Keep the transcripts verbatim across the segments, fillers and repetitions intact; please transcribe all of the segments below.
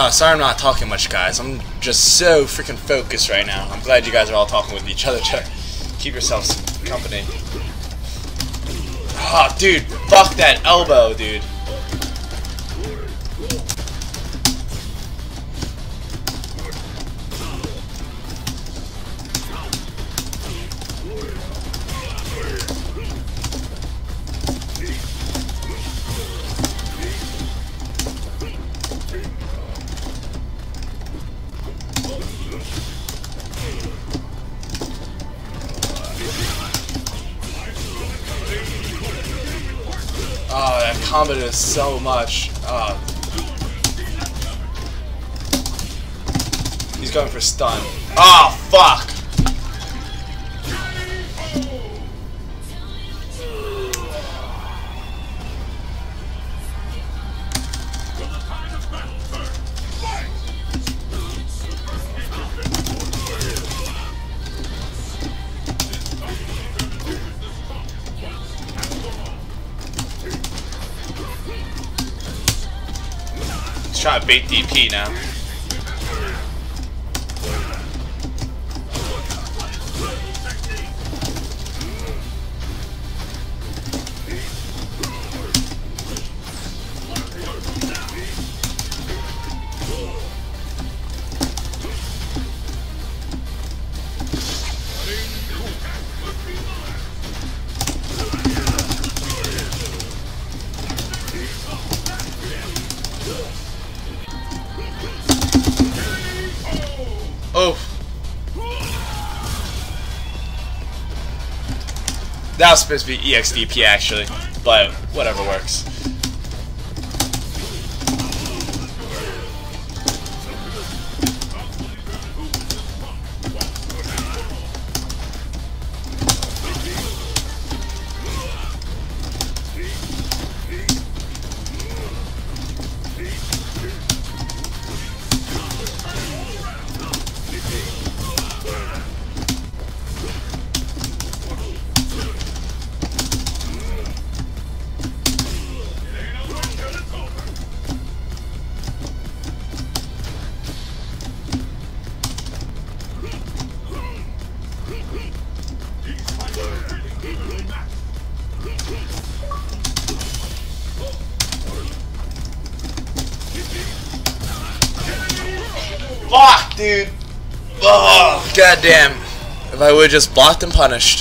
Uh, sorry I'm not talking much, guys. I'm just so freaking focused right now. I'm glad you guys are all talking with each other to keep yourselves company. Oh, dude, fuck that elbow, dude. Oh, that combo does so much. Oh. He's going for stun. Oh, fuck! He's trying to bait D P now. Oh. That was supposed to be E X D P actually, but whatever works. Fuck, dude. Oh, goddamn. If I would have just blocked and punished.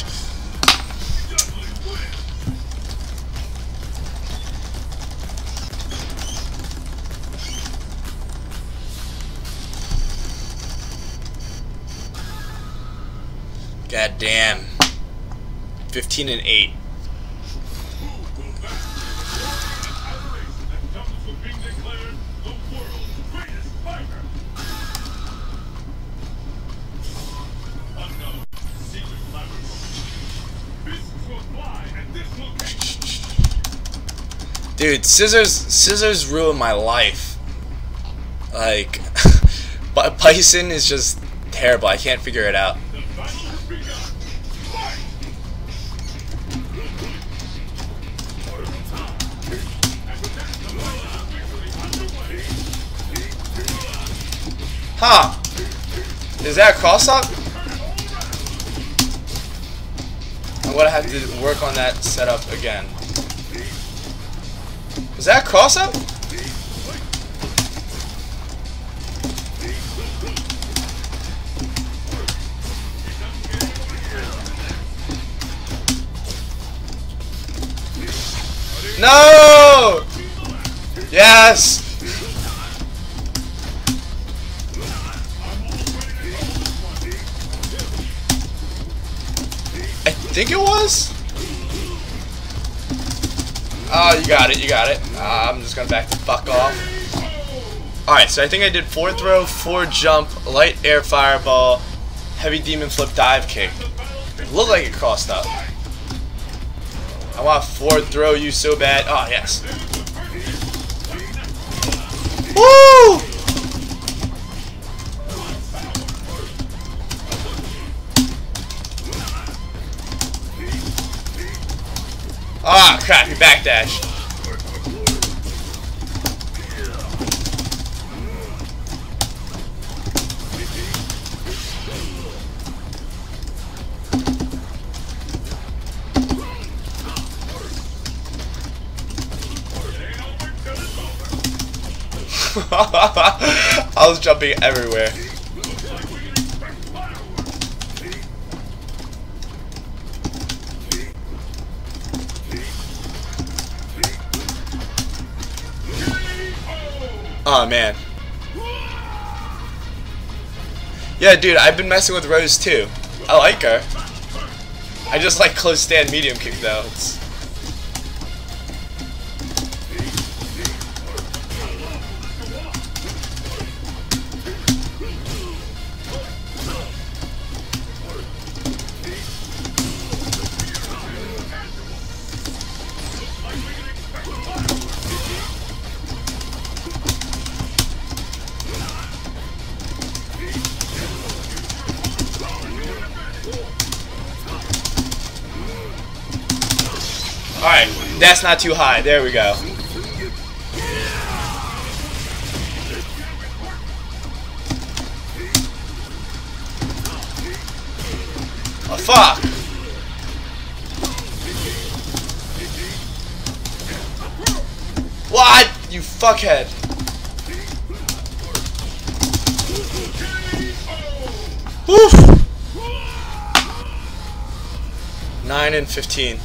Goddamn. fifteen and eight. Dude, scissors, scissors ruined my life. Like, Bison is just terrible. I can't figure it out. Huh? Is that a cross up? I'm gonna have to work on that setup again. Is that a cross up? No! Yes! I think it was? Oh, you got it, you got it. Uh, I'm just gonna back the fuck off. Alright, so I think I did four throw, four jump, light air fireball, heavy demon flip, dive kick. It looked like it crossed up. I want to forward throw you so bad. Oh, yes. Woo! Ah, crap, you backdash. I was jumping everywhere. Oh man. Yeah, dude, I've been messing with Rose too. I like her. I just like close stand medium kick though. It's alright, that's not too high. There we go. Oh, fuck! What? You fuckhead. Woof! nine and fifteen.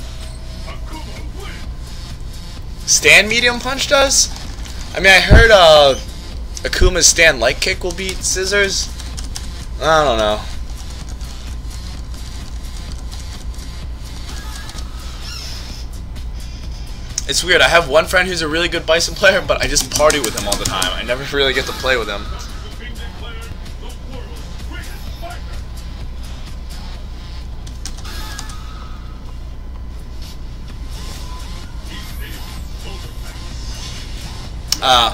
Stand medium punch does? I mean, I heard uh, Akuma's stand light kick will beat Scissors. I don't know. It's weird. I have one friend who's a really good Bison player, but I just party with him all the time. I never really get to play with him. Uh,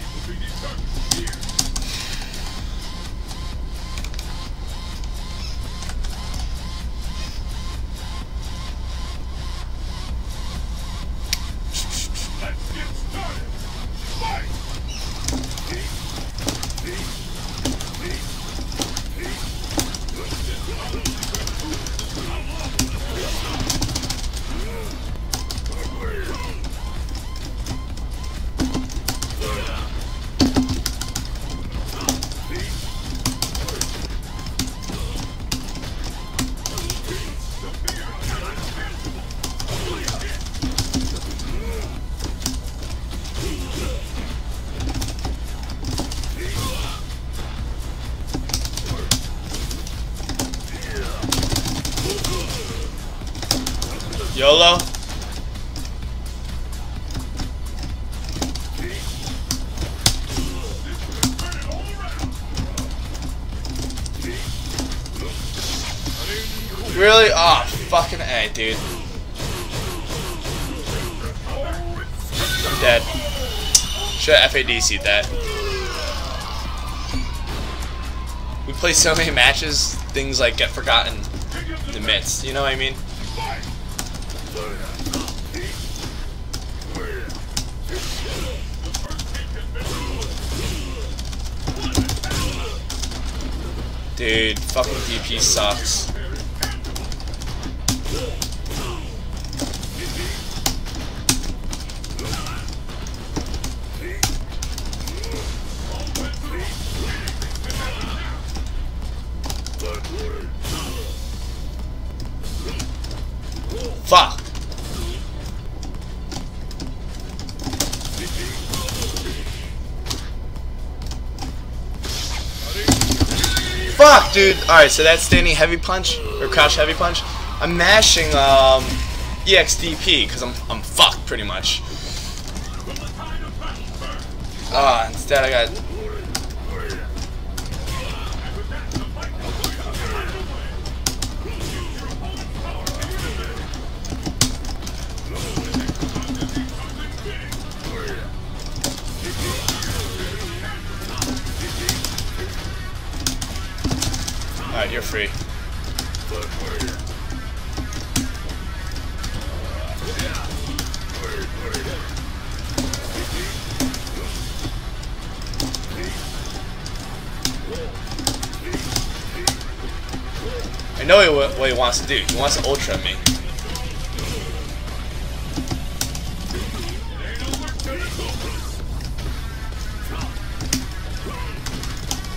YOLO. Really? Oh, fucking A, dude. I'm dead. Should have F A D C'd that. We play so many matches, things like get forgotten in the midst. You know what I mean? Dude, fucking D P sucks. Fuck. Fuck, dude. Alright, so that's standing heavy punch, or crouch heavy punch. I'm mashing um, E X D P, because I'm, I'm fucked, pretty much. Ah, uh, instead I got... Alright, you're free. I know what he wants to do. He wants to ultra me.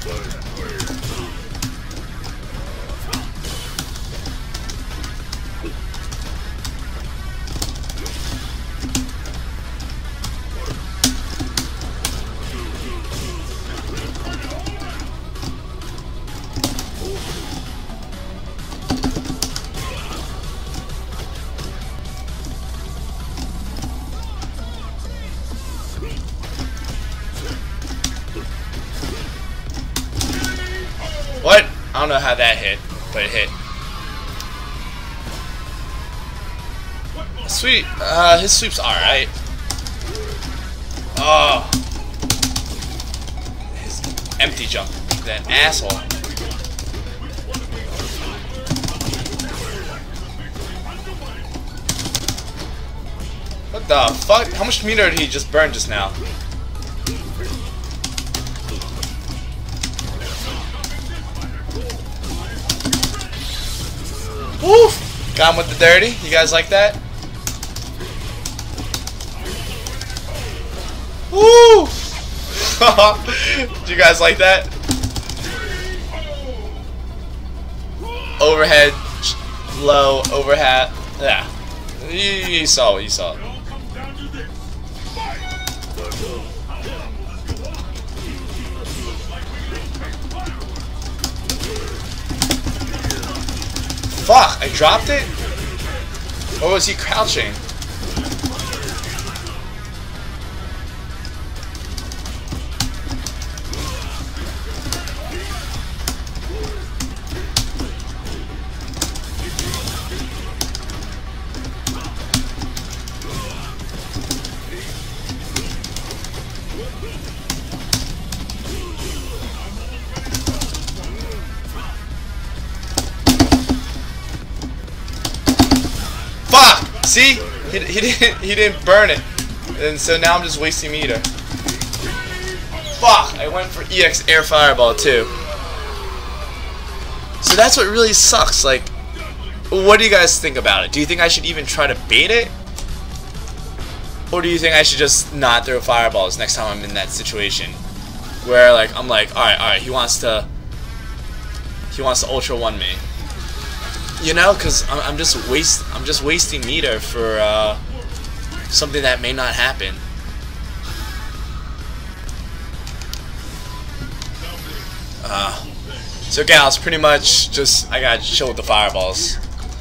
What? I don't know how that hit, but it hit. Sweet. Uh, his sweep's alright. Oh. His empty jump. That asshole. What the fuck? How much meter did he just burn just now? Woof! Got him with the dirty. You guys like that? Woo! Do you guys like that? Overhead, low, overhead. Yeah. You, you saw it. You saw it. Fuck, I dropped it? Or was he crouching? Fuck! See? He, he didn't he didn't burn it. And so now I'm just wasting meter. Fuck! I went for E X Air Fireball too. So that's what really sucks. Like, what do you guys think about it? Do you think I should even try to bait it? Or do you think I should just not throw fireballs next time I'm in that situation? Where like I'm like, alright, alright, he wants to He wants to Ultra One me. You know, because I'm, I'm just waste I'm just wasting meter for uh, something that may not happen. Uh, so gals, pretty much just I gotta chill with the fireballs.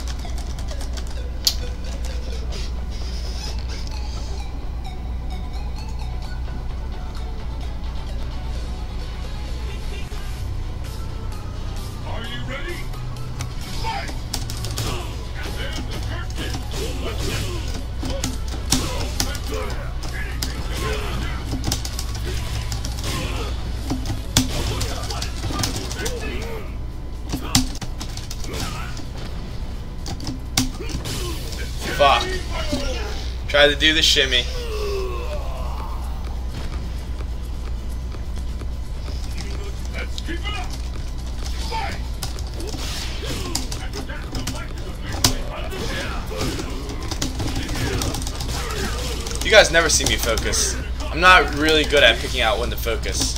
Fuck. Try to do the shimmy. You guys never see me focus. I'm not really good at picking out when to focus.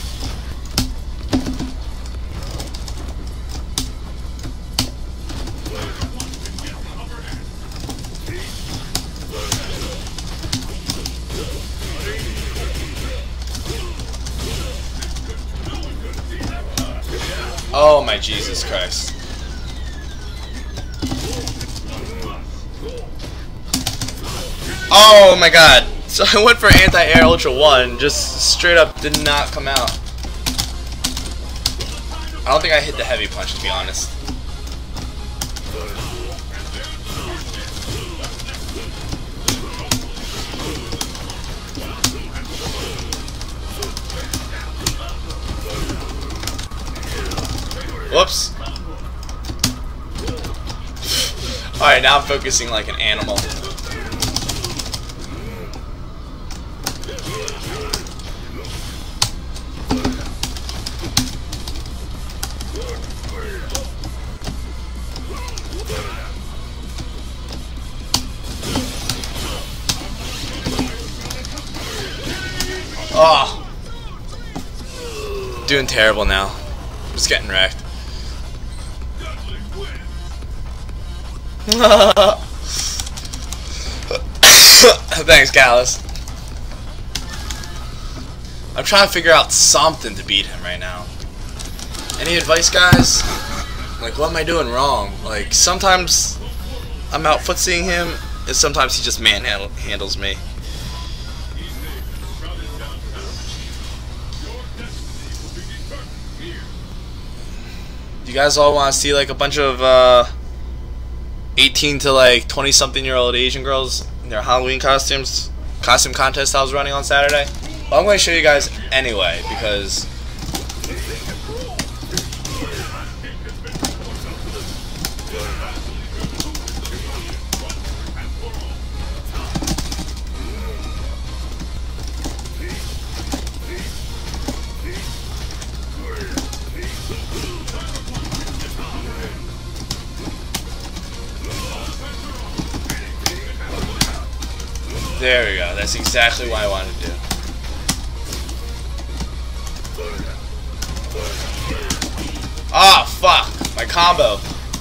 Oh my Jesus Christ. Oh my god. So I went for anti-air Ultra One, just straight up did not come out. I don't think I hit the heavy punch, to be honest. Whoops. Alright, now I'm focusing like an animal. Oh. doing terrible now. I'm just getting wrecked. Thanks, Gallus. I'm trying to figure out something to beat him right now. Any advice, guys? Like, what am I doing wrong? Like, sometimes I'm out footseeing him, and sometimes he just manhandles me. You guys all want to see like a bunch of uh, eighteen to like twenty something year old Asian girls in their Halloween costumes? Costume contest I was running on Saturday? Well, I'm going to show you guys anyway because there we go. That's exactly what I wanted to do. Ah, fuck! My combo.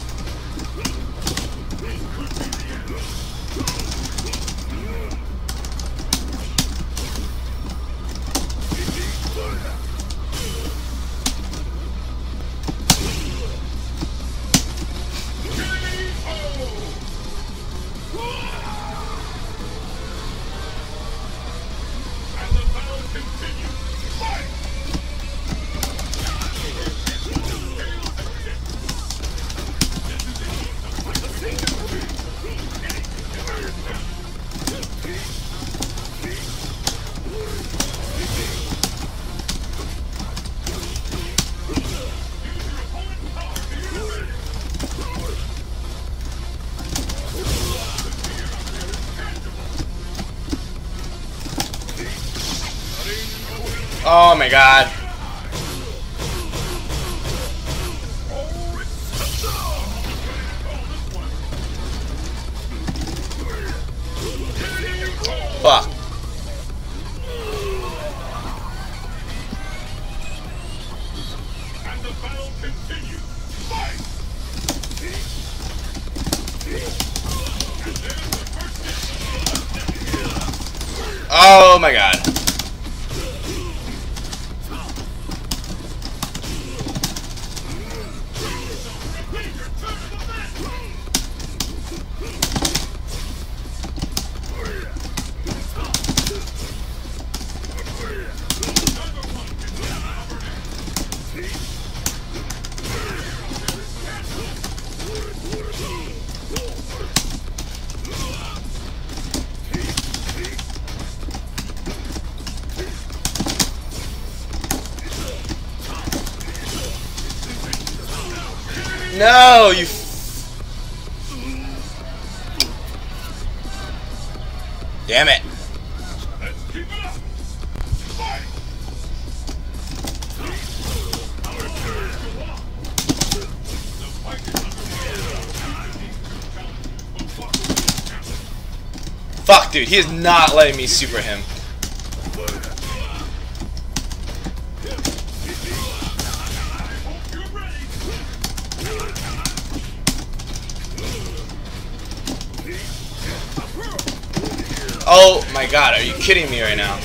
Oh my god. Fuck. And the battle continues. Fight. Oh my god. No, you. F Damn it. Fuck, dude, he is not letting me super him. Oh my god, are you kidding me right now?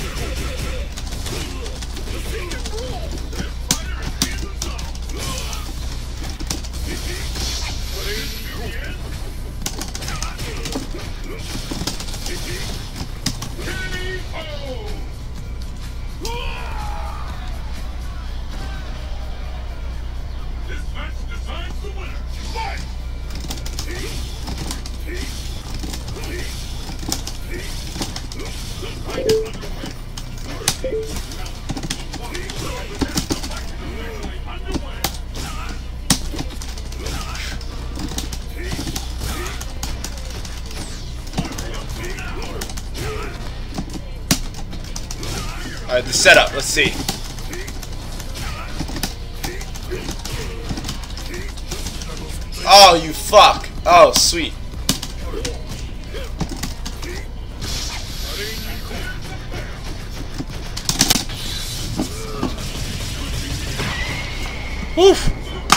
Alright, the setup, let's see. Oh, you fuck. Oh, sweet. Woof.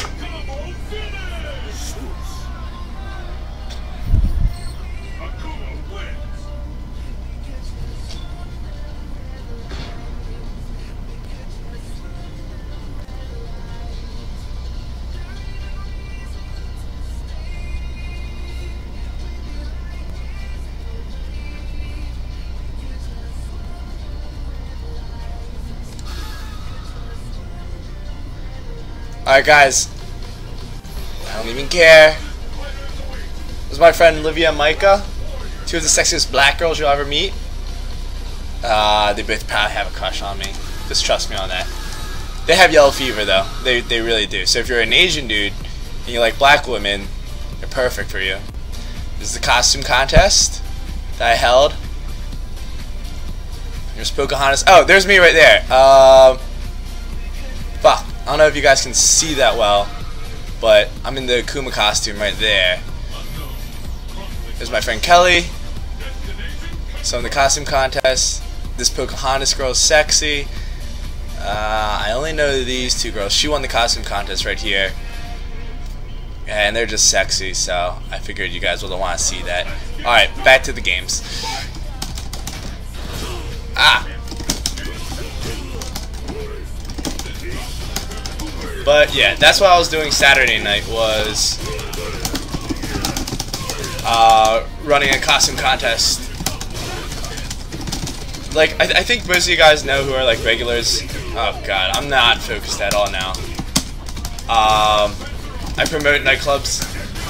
Alright guys, I don't even care. This is my friend Livia and Micah, two of the sexiest black girls you'll ever meet. Uh, they both probably have a crush on me. Just trust me on that. They have yellow fever though, they, they really do. So if you're an Asian dude and you like black women, they're perfect for you. This is the costume contest that I held. Here's Pocahontas. Oh, there's me right there. Um, fuck. I don't know if you guys can see that well, but I'm in the Akuma costume right there. There's my friend Kelly. So in the costume contest, this Pocahontas girl is sexy. Uh, I only know these two girls. She won the costume contest right here. And they're just sexy, so I figured you guys would want to see that. Alright, back to the games. Ah! But yeah, that's what I was doing Saturday night, was uh, running a costume contest. Like, I, th I think most of you guys know who are like regulars. Oh god, I'm not focused at all now. Um, I promote nightclubs.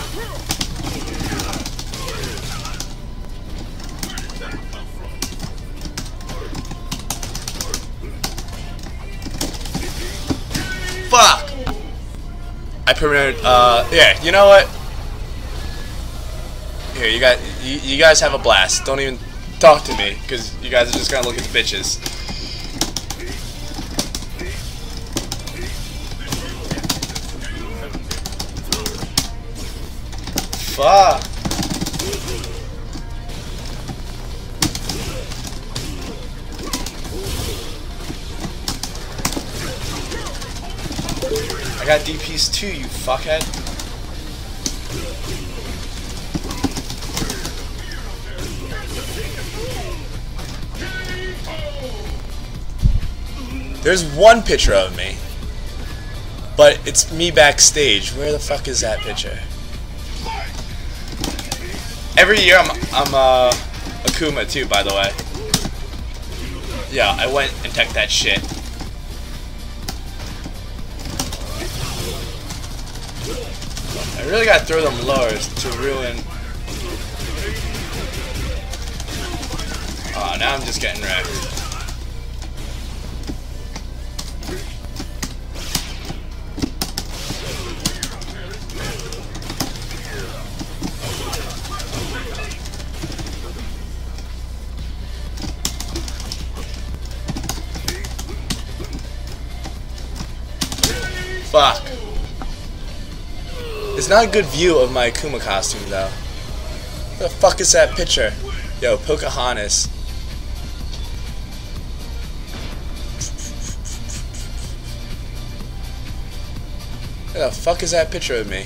Fuck! I promote, uh, yeah, you know what? Here, you guys, you, you guys have a blast. Don't even talk to me, because you guys are just gonna look at the bitches. Fuck! I got D Ps too, you fuckhead. There's one picture of me, but it's me backstage. Where the fuck is that picture? Every year I'm I'm uh, Akuma too, by the way. Yeah, I went and took that shit. I really gotta throw them lowers to ruin. Oh, now I'm just getting wrecked. Fuck. It's not a good view of my Akuma costume, though. What the fuck is that picture? Yo, Pocahontas. What the fuck is that picture of me?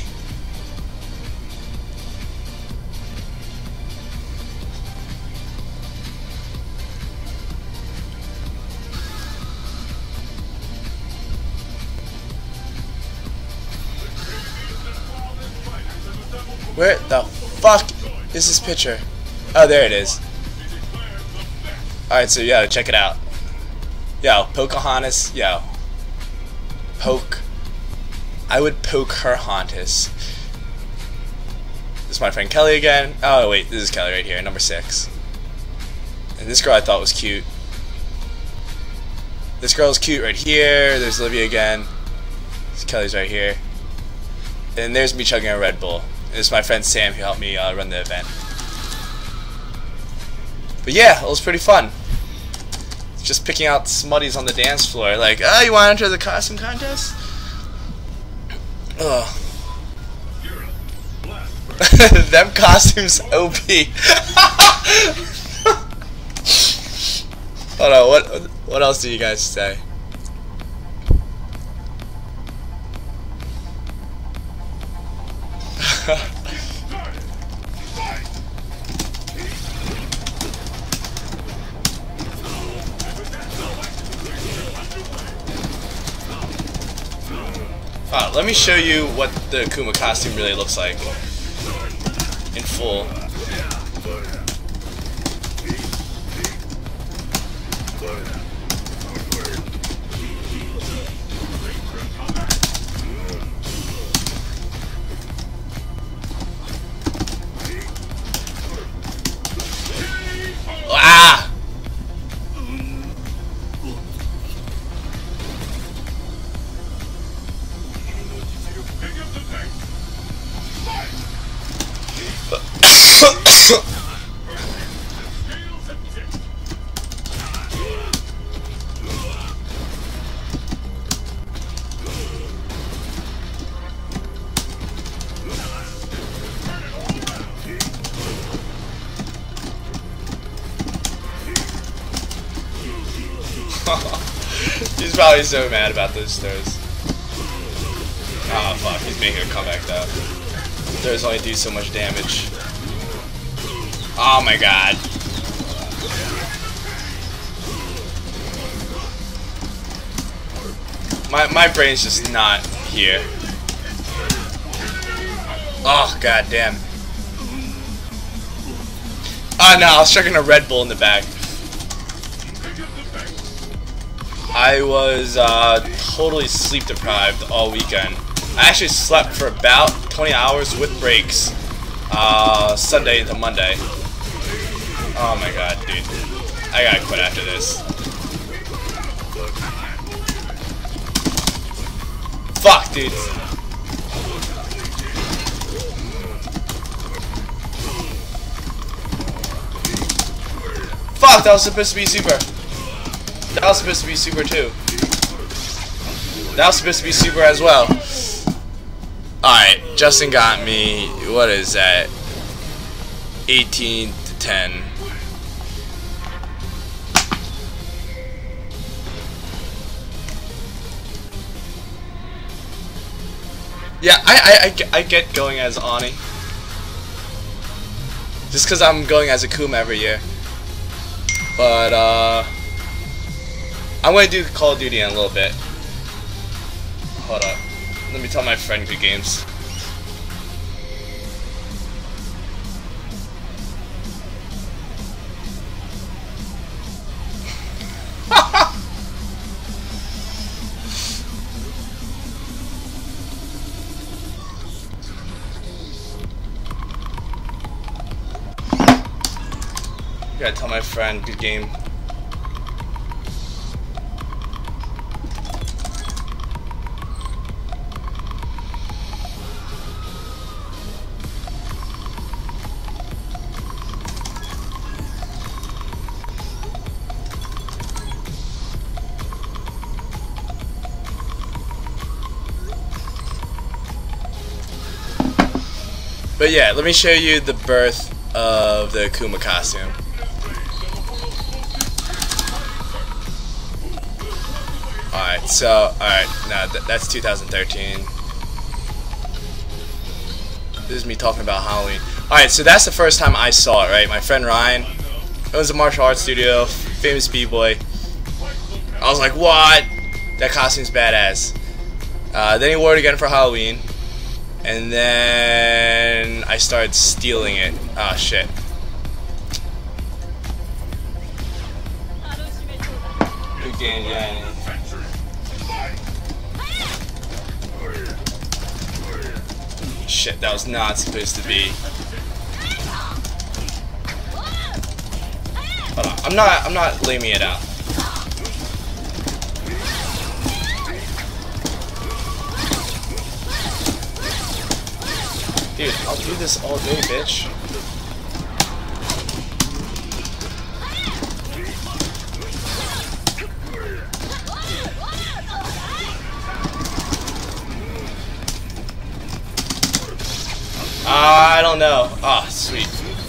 Where the fuck is this picture? Oh, there it is. Alright, so yo, check it out. Yo, Pocahontas, yo. Poke. I would poke her Hontus. This is my friend Kelly again. Oh, wait, this is Kelly right here, number six. And this girl I thought was cute. This girl's cute right here. There's Olivia again. This Kelly's right here. And there's me chugging a Red Bull. This is my friend Sam who helped me uh, run the event. But yeah, it was pretty fun. Just picking out smutties on the dance floor. Like, oh, you want to enter the costume contest? Ugh. Them costumes O P. Hold on, what, what else do you guys say? Uh, let me show you what the Akuma costume really looks like in full. Ah! He's probably so mad about those throws. Oh fuck, he's making a comeback though. Throws only do so much damage. Oh my god. My my brain's just not here. Oh god damn. Oh no, I was chugging a Red Bull in the back. I was uh, totally sleep deprived all weekend. I actually slept for about twenty hours with breaks, uh, Sunday into Monday. Oh my god, dude. I gotta quit after this. Fuck, dude. Fuck, that was supposed to be super. That was supposed to be super too. That was supposed to be super as well. Alright, Justin got me, what is that? eighteen to ten. Yeah, I, I, I get going as Ani. Just because I'm going as Akuma every year. But, uh... I'm going to do Call of Duty in a little bit. Hold up. Let me tell my friend good games. Gotta tell my friend good game. But yeah, let me show you the birth of the Akuma costume. Alright, so, alright, now th that's two thousand thirteen. This is me talking about Halloween. Alright, so that's the first time I saw it, right? My friend Ryan owns a martial arts studio, famous b-boy. I was like, what? That costume's badass. Uh, then he wore it again for Halloween. And then I started stealing it. Oh shit. Good game, Danny. Shit, that was not supposed to be. Hold on. I'm not I'm not laming it out. Dude, I'll do this all day, bitch. I don't know. Ah, oh, sweet.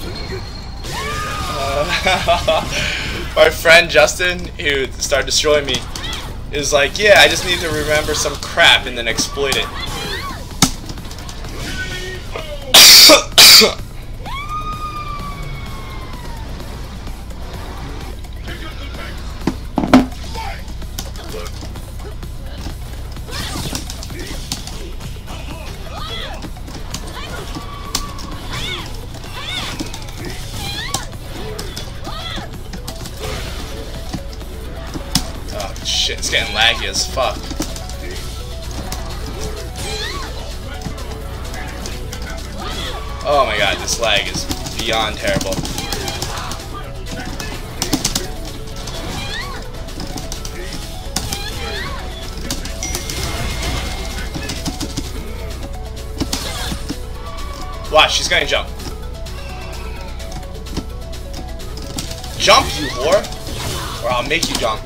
Uh, my friend Justin, who started destroying me, is like, yeah, I just need to remember some crap and then exploit it. Oh shit, it's getting laggy as fuck. Oh my god, this lag is beyond terrible. Watch, she's gonna jump. Jump, you whore! Or I'll make you jump.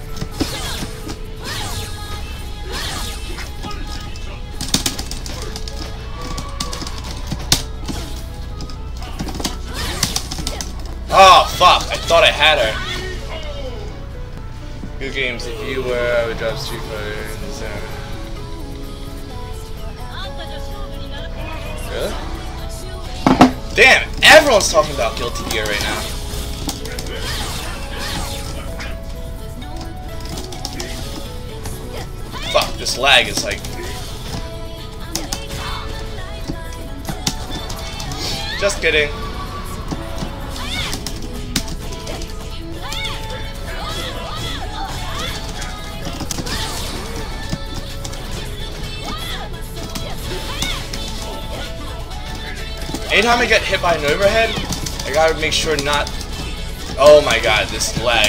Oh fuck, I thought I had her. Good games, if you were, I would drop Street Fighter in the zone. Really? Damn, everyone's talking about Guilty Gear right now. Fuck, this lag is like... Just kidding. Anytime I get hit by an overhead, I gotta make sure not... Oh my god, this lag.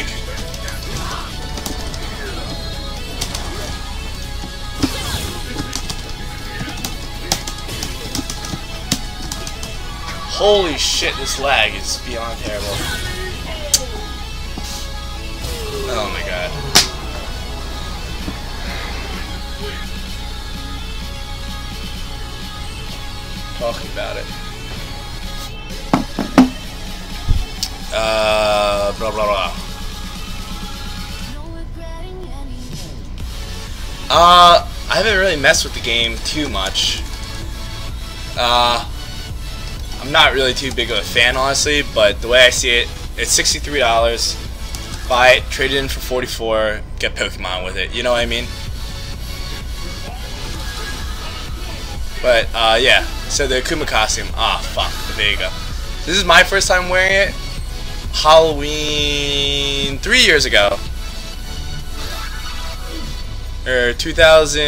Holy shit, this lag is beyond terrible. Oh my god. Talking about it. Uh, blah blah blah. Uh, I haven't really messed with the game too much. Uh, I'm not really too big of a fan, honestly, but the way I see it, it's sixty-three dollars. Buy it, trade it in for forty-four, get Pokemon with it. You know what I mean? But uh, yeah. So the Akuma costume. Ah, fuck the Vega. This is my first time wearing it. Halloween three years ago, or two thousand,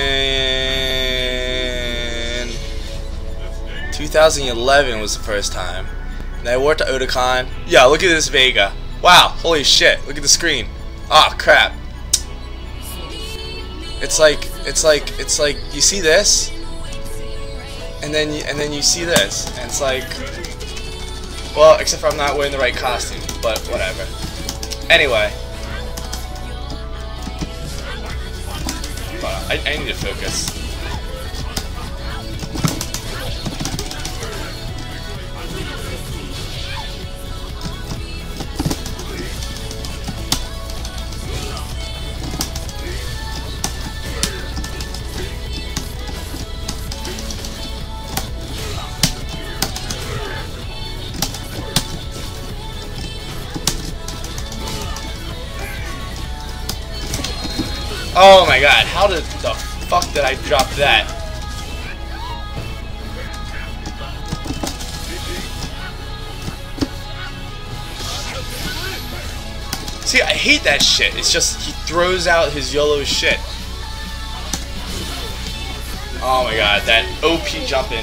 two thousand eleven was the first time. And I wore it to Otakon. Yeah, look at this Vega. Wow, holy shit! Look at the screen. Oh crap! It's like, it's like, it's like you see this, and then you, and then you see this, and it's like. Well, except for I'm not wearing the right costume, but whatever. Anyway. I, I need to focus. Oh my god, how did the fuck did I drop that? See, I hate that shit. It's just, he throws out his YOLO shit. Oh my god, that O P jumping.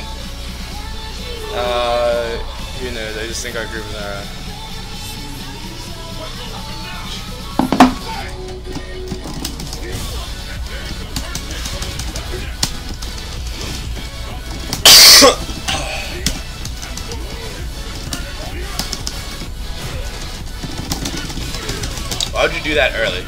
Uh, who knows? I just think our group is alright. Why would you do that early?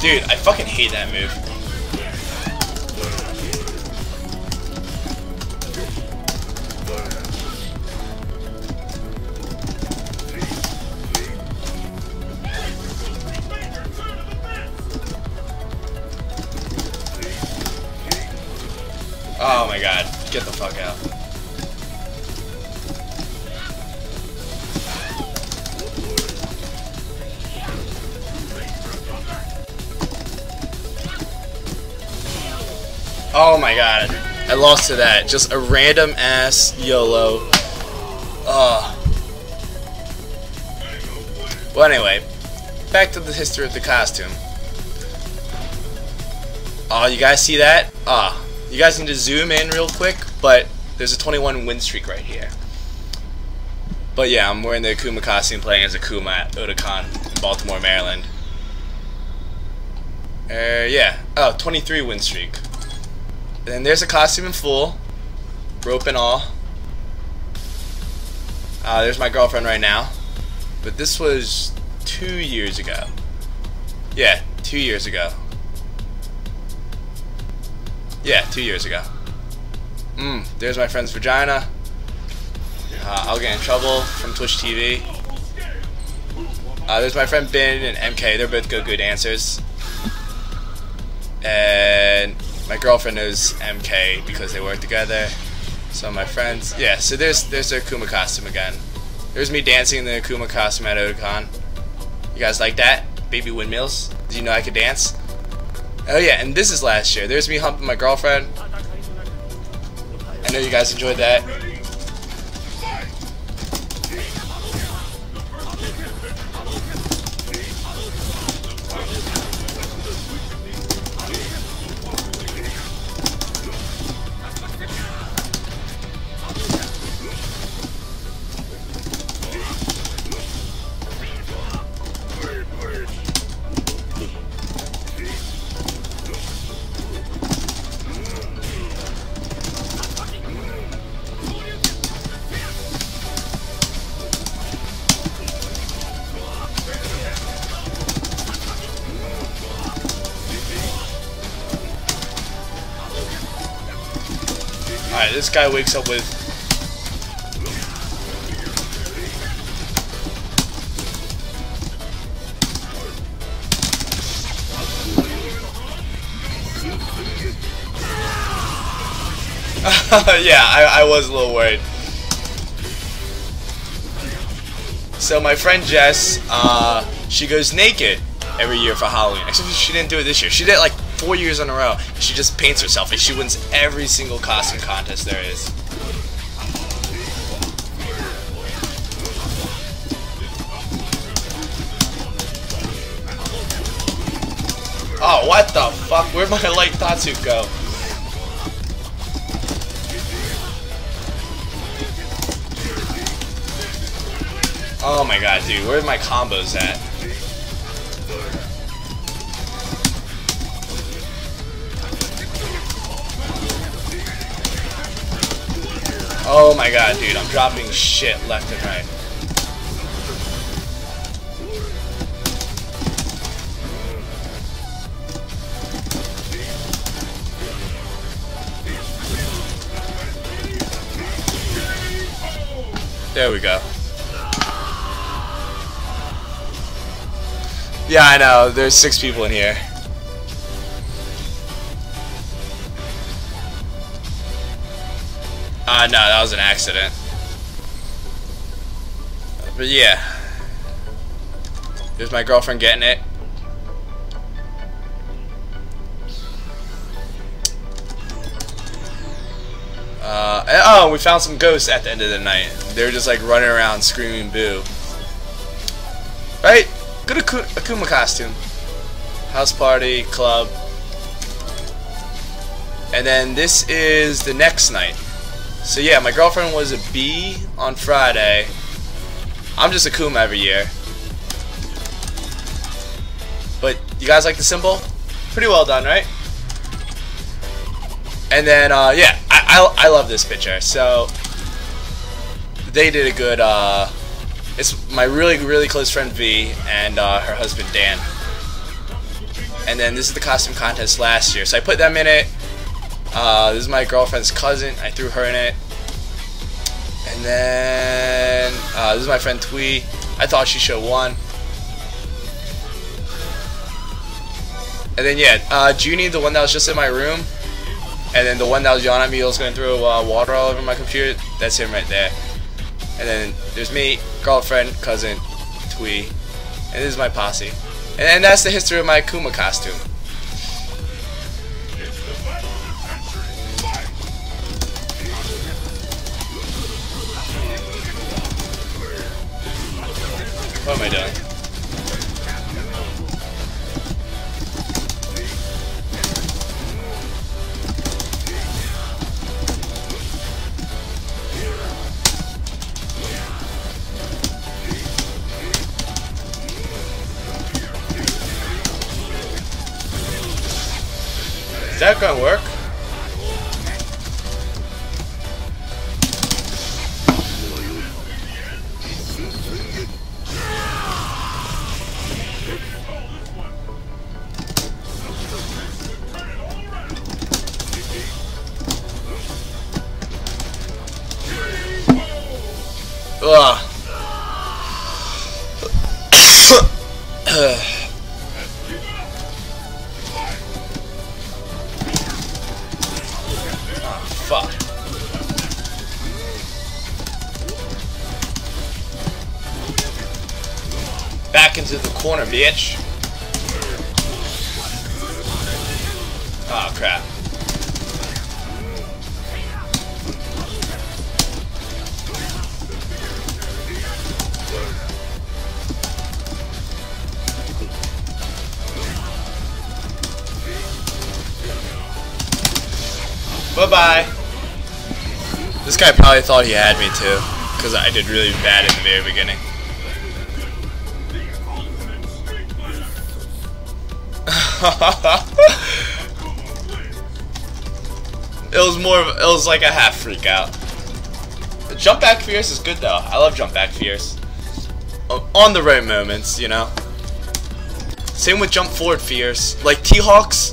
Dude, I fucking hate that move. Oh my god, get the fuck out. Oh my god, I lost to that. Just a random ass YOLO. Ugh. Well, anyway, back to the history of the costume. Oh, you guys see that? Ah, oh, you guys need to zoom in real quick, but there's a twenty-one win streak right here. But yeah, I'm wearing the Akuma costume, playing as Akuma at Otakon in Baltimore, Maryland. Uh, yeah. Oh, twenty-three win streak. And then there's a costume in full, rope and all. Uh, there's my girlfriend right now, but this was two years ago. Yeah, two years ago. Yeah, two years ago. Mmm, there's my friend's vagina. Uh, I'll get in trouble from Twitch T V. Uh, there's my friend Ben and M K. They're both good, good dancers. And my girlfriend knows M K because they work together. So my friends, yeah. So there's there's their Akuma costume again. There's me dancing in the Akuma costume at Otakon. You guys like that? Baby windmills. Did you know I could dance? Oh yeah, and this is last year. There's me humping my girlfriend. I know you guys enjoyed that. Alright, this guy wakes up with... yeah, I, I was a little worried. So my friend Jess, uh, she goes naked every year for Halloween. Actually, she didn't do it this year. She did it like four years in a row. She just paints herself and she wins every single costume contest there is. Oh, what the fuck? Where'd my light Tatsu go? Oh my god, dude, where are my combos at? Oh my god, dude, I'm dropping shit left and right. There we go. Yeah, I know, there's six people in here. Uh, no, that was an accident. But yeah. There's my girlfriend getting it. Uh, and, oh, we found some ghosts at the end of the night. They were just like running around screaming boo. Right? Good Aku Akuma costume. House party, club. And then this is the next night. So yeah, my girlfriend was a B on Friday. I'm just Akuma every year. But you guys like the symbol? Pretty well done, right? And then, uh, yeah, I, I, I love this picture. So they did a good, uh, it's my really, really close friend V and uh, her husband Dan. And then this is the costume contest last year, so I put them in it. Uh, this is my girlfriend's cousin. I threw her in it. And then uh, this is my friend Twee. I thought she should have won. And then yeah, uh, Junie, the one that was just in my room, and then the one that was yelling at me, was going to throw uh, water all over my computer. That's him right there. And then there's me, girlfriend, cousin, Twee, and this is my posse. And then that's the history of my Akuma costume. What am I doing? Is that gonna work? Ugh. Fuck. Back into the corner, bitch. Oh crap. Bye-bye. This guy probably thought he had me too, because I did really bad in the very beginning. It was more of, it was like a half freak out. The jump back fierce is good though. I love jump back fierce. On the right moments, you know. Same with jump forward fierce. Like T-Hawks,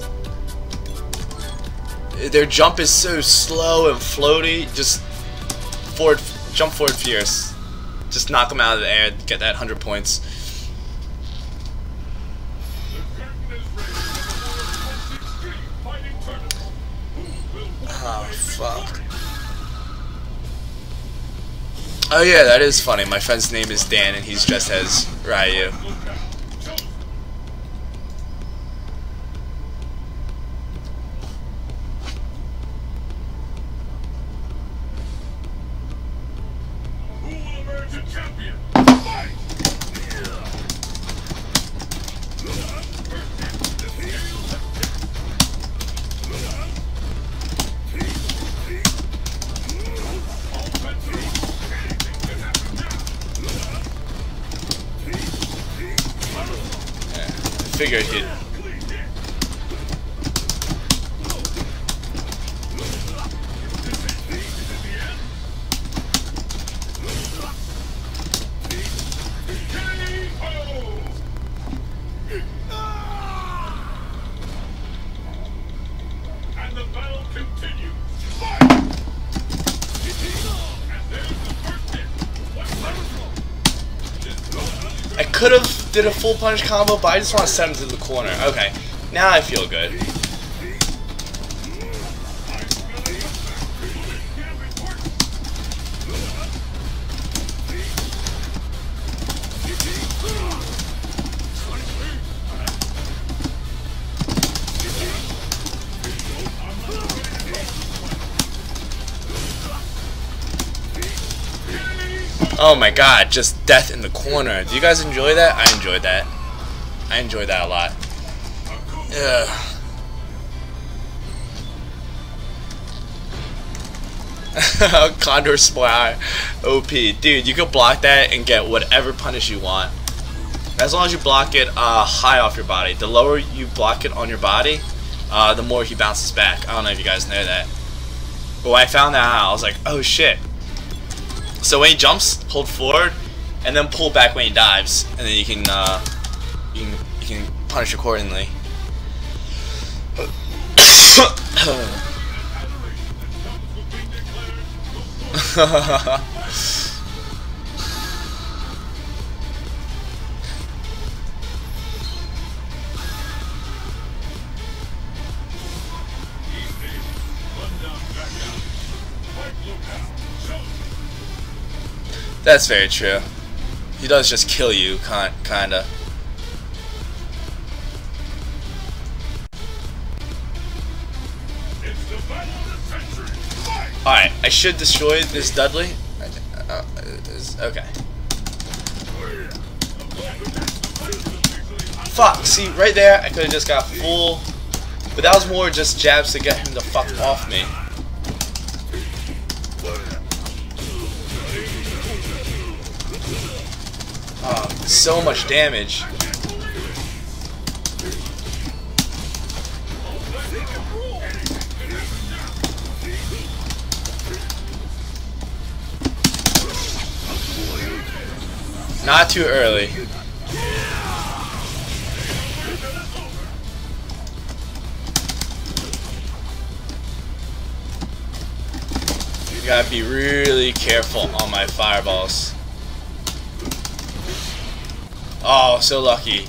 their jump is so slow and floaty. Just forward, jump forward fierce. Just knock them out of the air, get that one hundred points. Oh, fuck. Oh yeah, that is funny. My friend's name is Dan and he's dressed as Ryu. Figured he'd. And the battle continues. I could have did a full punch combo, but I just want to send him to the corner. Okay, now I feel good. Oh my god, just death in the corner. Do you guys enjoy that? I enjoyed that. I enjoyed that a lot. Ugh. Condor Splash. O P. Dude, you can block that and get whatever punish you want. As long as you block it uh, high off your body. The lower you block it on your body, uh, the more he bounces back. I don't know if you guys know that. But when I found that out, I was like, oh shit. So when he jumps, hold forward, and then pull back when he dives, and then you can uh, you can you can punish accordingly. That's very true. He does just kill you, kind kinda. Alright, I should destroy this Dudley. Uh, okay. Fuck, see, right there, I could have just got full. But that was more just jabs to get him to fuck off me. Oh, so much damage. Not too early. You gotta be really careful on my fireballs. Oh, so lucky.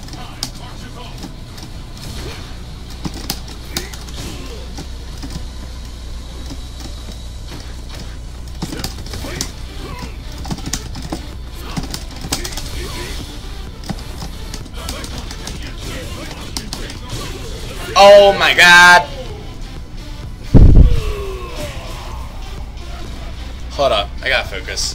Oh my god. Hold up, I gotta focus.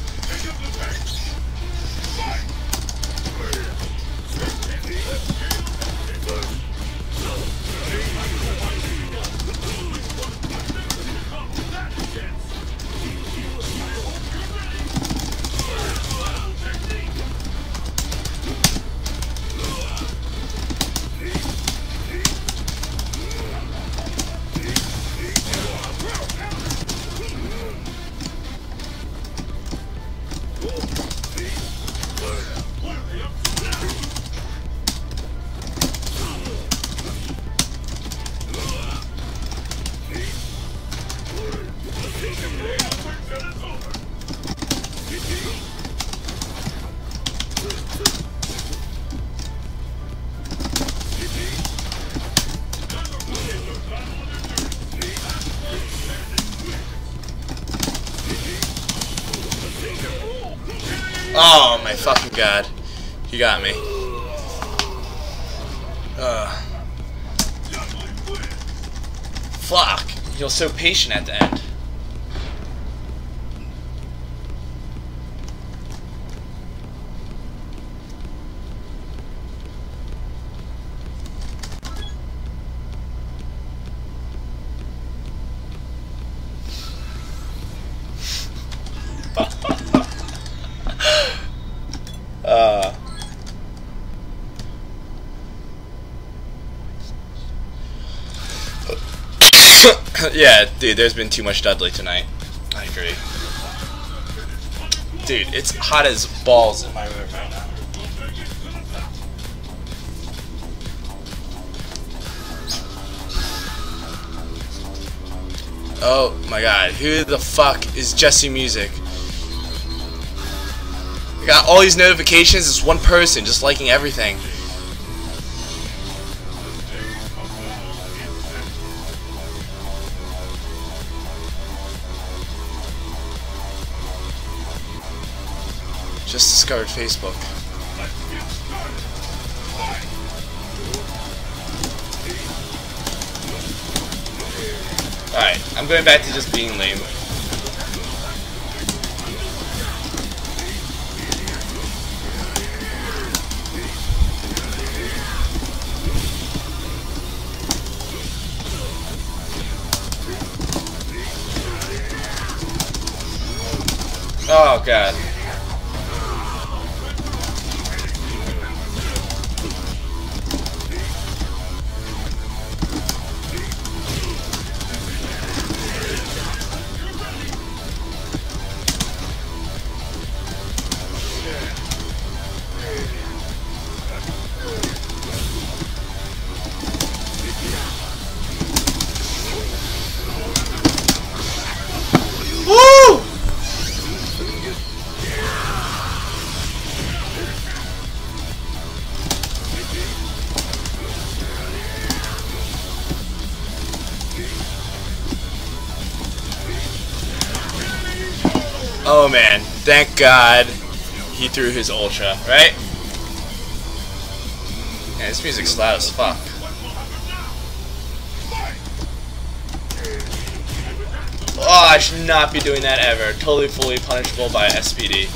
Oh my fucking god. You got me. Uh. Fuck. You're so patient at the end. Uh, yeah, dude, there's been too much Dudley tonight. I agree. Dude, it's hot as balls in my room right now. Oh my god, who the fuck is Jesse Music? I got all these notifications, it's one person just liking everything. Just discovered Facebook. Alright, I'm going back to just being lame. Oh god. Oh man, thank God he threw his ultra, right? Yeah, this music's loud as fuck. Oh, I should not be doing that ever. Totally fully punishable by S P D.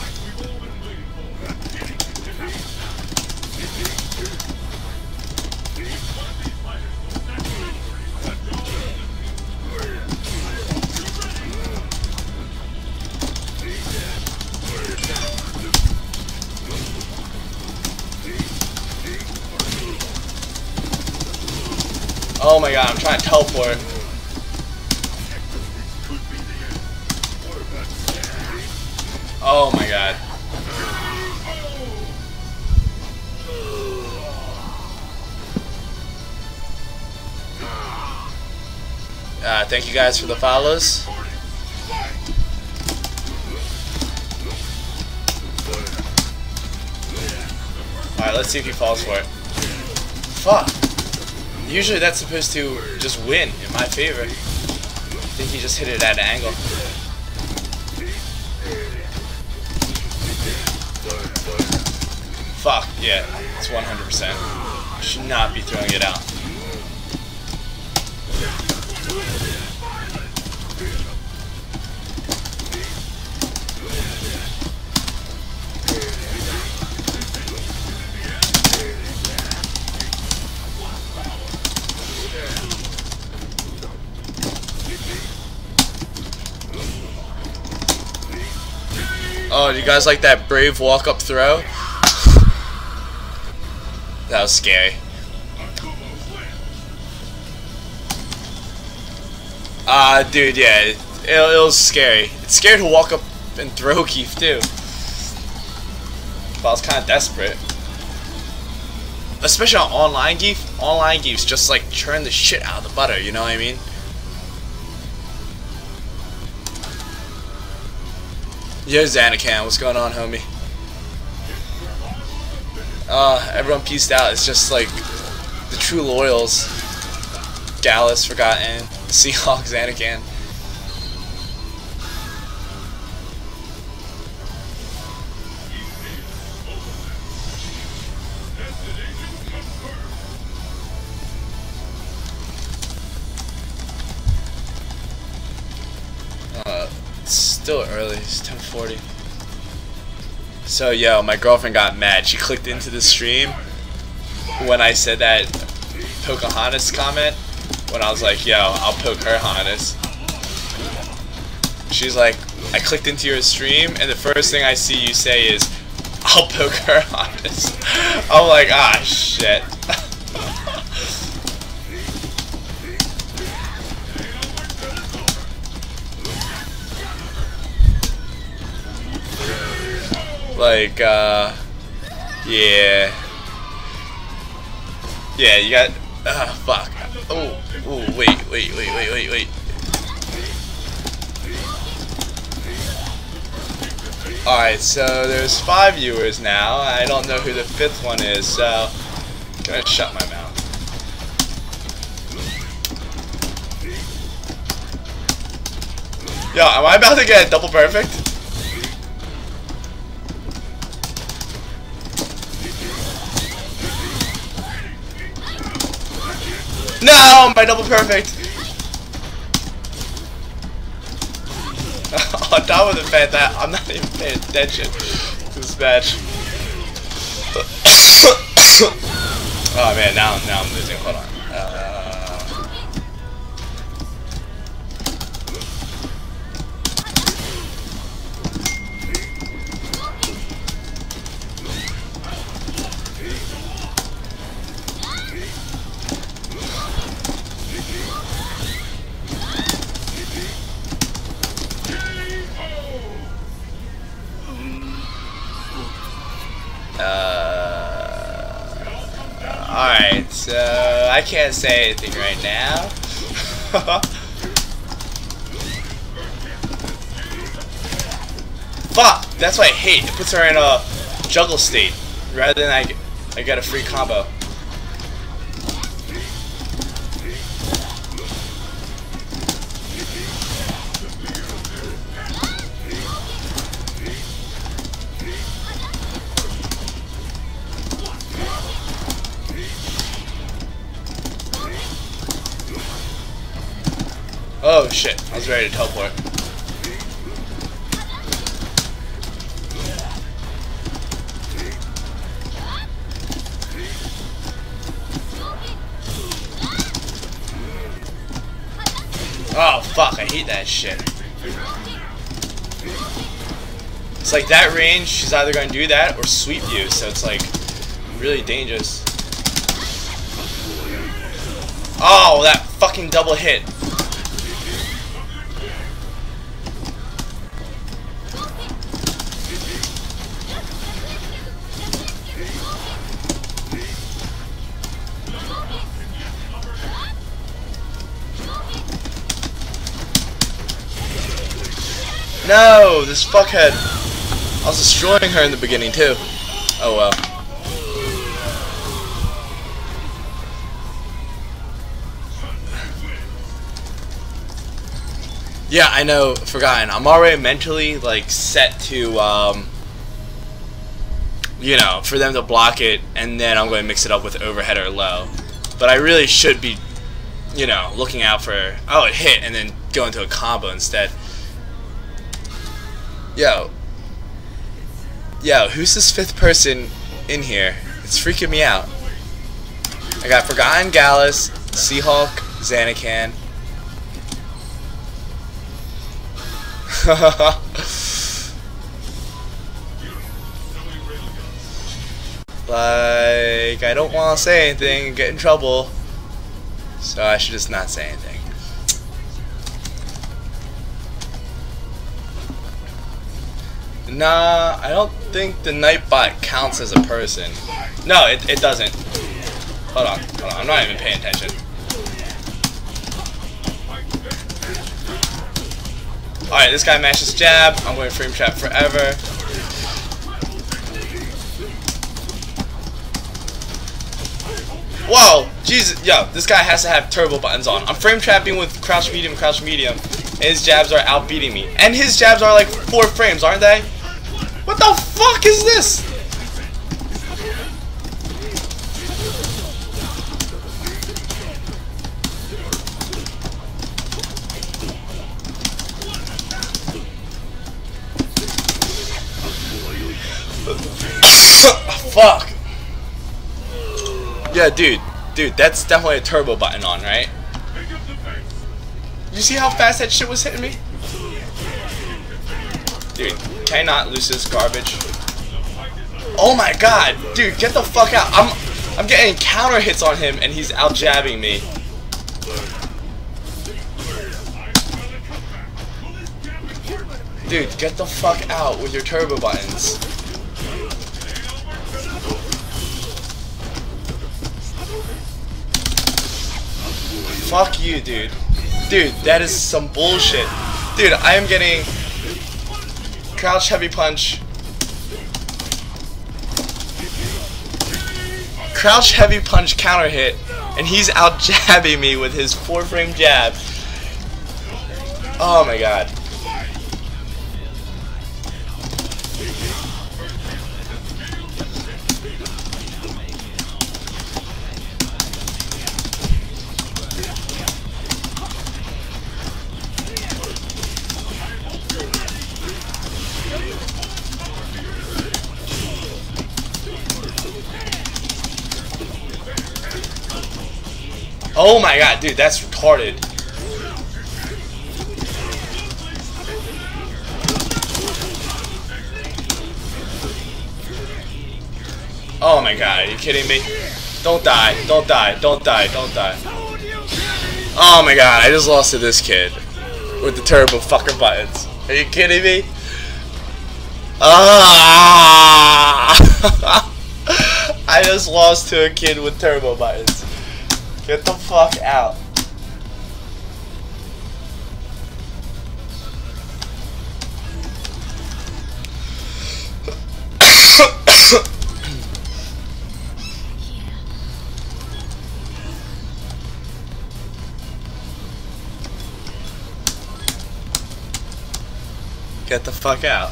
Oh my god, I'm trying to teleport. Oh my god. Uh, thank you guys for the follows. Alright, let's see if he falls for it. Fuck. Usually that's supposed to just win in my favor. I think he just hit it at an angle. Fuck, yeah, it's one hundred percent. Should not be throwing it out. Oh, do you guys like that brave walk-up throw? That was scary. Ah, uh, dude, yeah, it, it, it was scary. It's scary to walk up and throw Keith, too. But I was kind of desperate. Especially on online Keith. Online Keith's just like churn the shit out of the butter, you know what I mean? Yo, Xanacan, what's going on, homie? Uh, everyone pieced out. It's just like the true loyals. Gallus, Forgotten, Seahawk, Xanacan. Uh, it's still early. It's ten forty. So, yo, my girlfriend got mad. She clicked into the stream when I said that Pocahontas comment. When I was like, yo, I'll poke her Honest. She's like, I clicked into your stream, and the first thing I see you say is, I'll poke her Honest. I'm like, ah, shit. Like, uh, yeah. Yeah, you got, uh, fuck. Oh, oh, wait, wait, wait, wait, wait, wait. Alright, so there's five viewers now. I don't know who the fifth one is, so I'm gonna shut my mouth. Yo, am I about to get a double perfect? No, my double perfect. On top of the fact that I'm not even paying attention to this match. Oh man, now now I'm losing. Hold on. Uh, Alright, so I can't say anything right now. Fuck! That's what I hate. It puts her in a juggle state rather than I, I get a free combo. shit, I was ready to teleport. Oh fuck, I hate that shit. It's like that range, she's either going to do that or sweep you, so it's like really dangerous. Oh, that fucking double hit. No, this fuckhead. I was destroying her in the beginning too. Oh well. Yeah, I know, Forgotten. I'm already mentally like set to um you know, for them to block it, and then I'm going to mix it up with overhead or low. But I really should be, you know, looking out for, oh, it hit, and then go into a combo instead. Yo. Yo, who's this fifth person in here? It's freaking me out. I got Forgotten Gallus, Seahawk, Zanakan. Like, I don't want to say anything and get in trouble, so I should just not say anything. Nah, I don't think the Nightbot counts as a person. No, it, it doesn't. Hold on, hold on, I'm not even paying attention. Alright, this guy mashes jab. I'm going to frame trap forever. Whoa! Jesus, yo, this guy has to have turbo buttons on. I'm frame trapping with crouch medium, crouch medium, and his jabs are outbeating me. And his jabs are like four frames, aren't they? What the fuck is this? Fuck. Yeah, dude, dude, that's definitely a turbo button on, right? You see how fast that shit was hitting me? Dude, can I not lose this garbage? Oh my god, dude, get the fuck out. I'm I'm getting counter hits on him and he's out jabbing me. Dude, get the fuck out with your turbo buttons. Fuck you, dude. Dude, that is some bullshit. Dude, I am getting crouch heavy punch. Crouch heavy punch counter hit, and he's out jabbing me with his four frame jab. Oh my god. Oh my god, dude, that's retarded. Oh my god, are you kidding me? Don't die, don't die, don't die, don't die. Oh my god, I just lost to this kid with the turbo fucker buttons. Are you kidding me? Ah! I just lost to a kid with turbo buttons. Get the fuck out. Get the fuck out.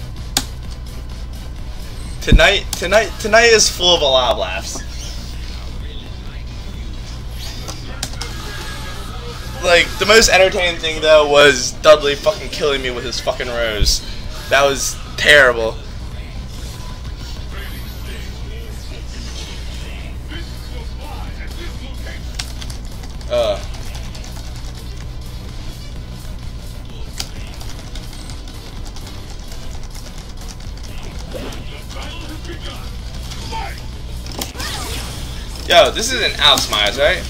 Tonight, tonight, tonight is full of a lot of laughs. like, the most entertaining thing though was Dudley fucking killing me with his fucking rose. That was terrible. Uh. Yo, this isn't Alex Myers, right?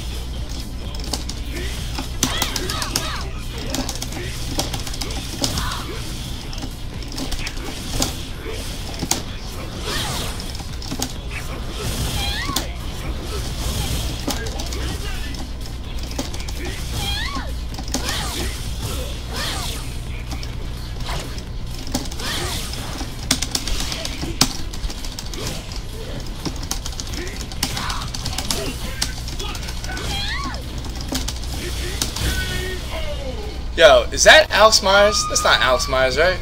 Yo, is that Alex Myers? That's not Alex Myers, right?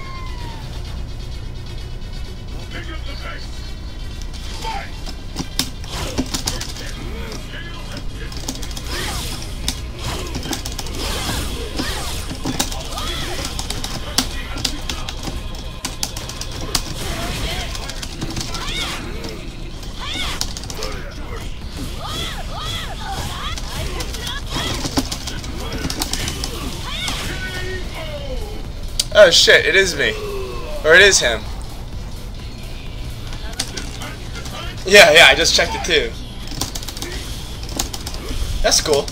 Oh shit, it is me. Or it is him. Yeah, yeah, I just checked it too. That's cool.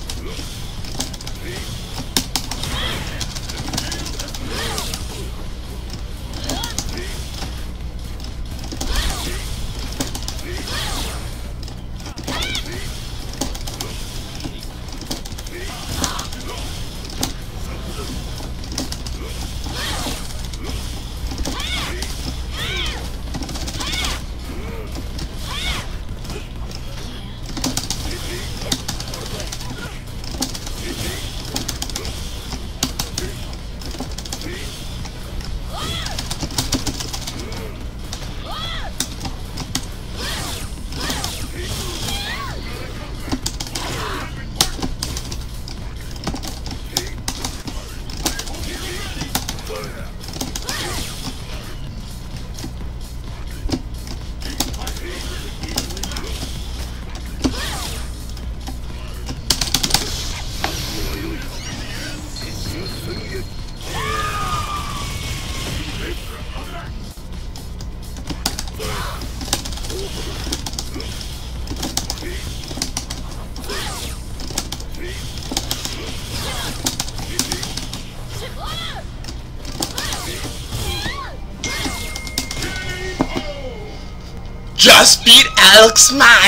Just beat Alex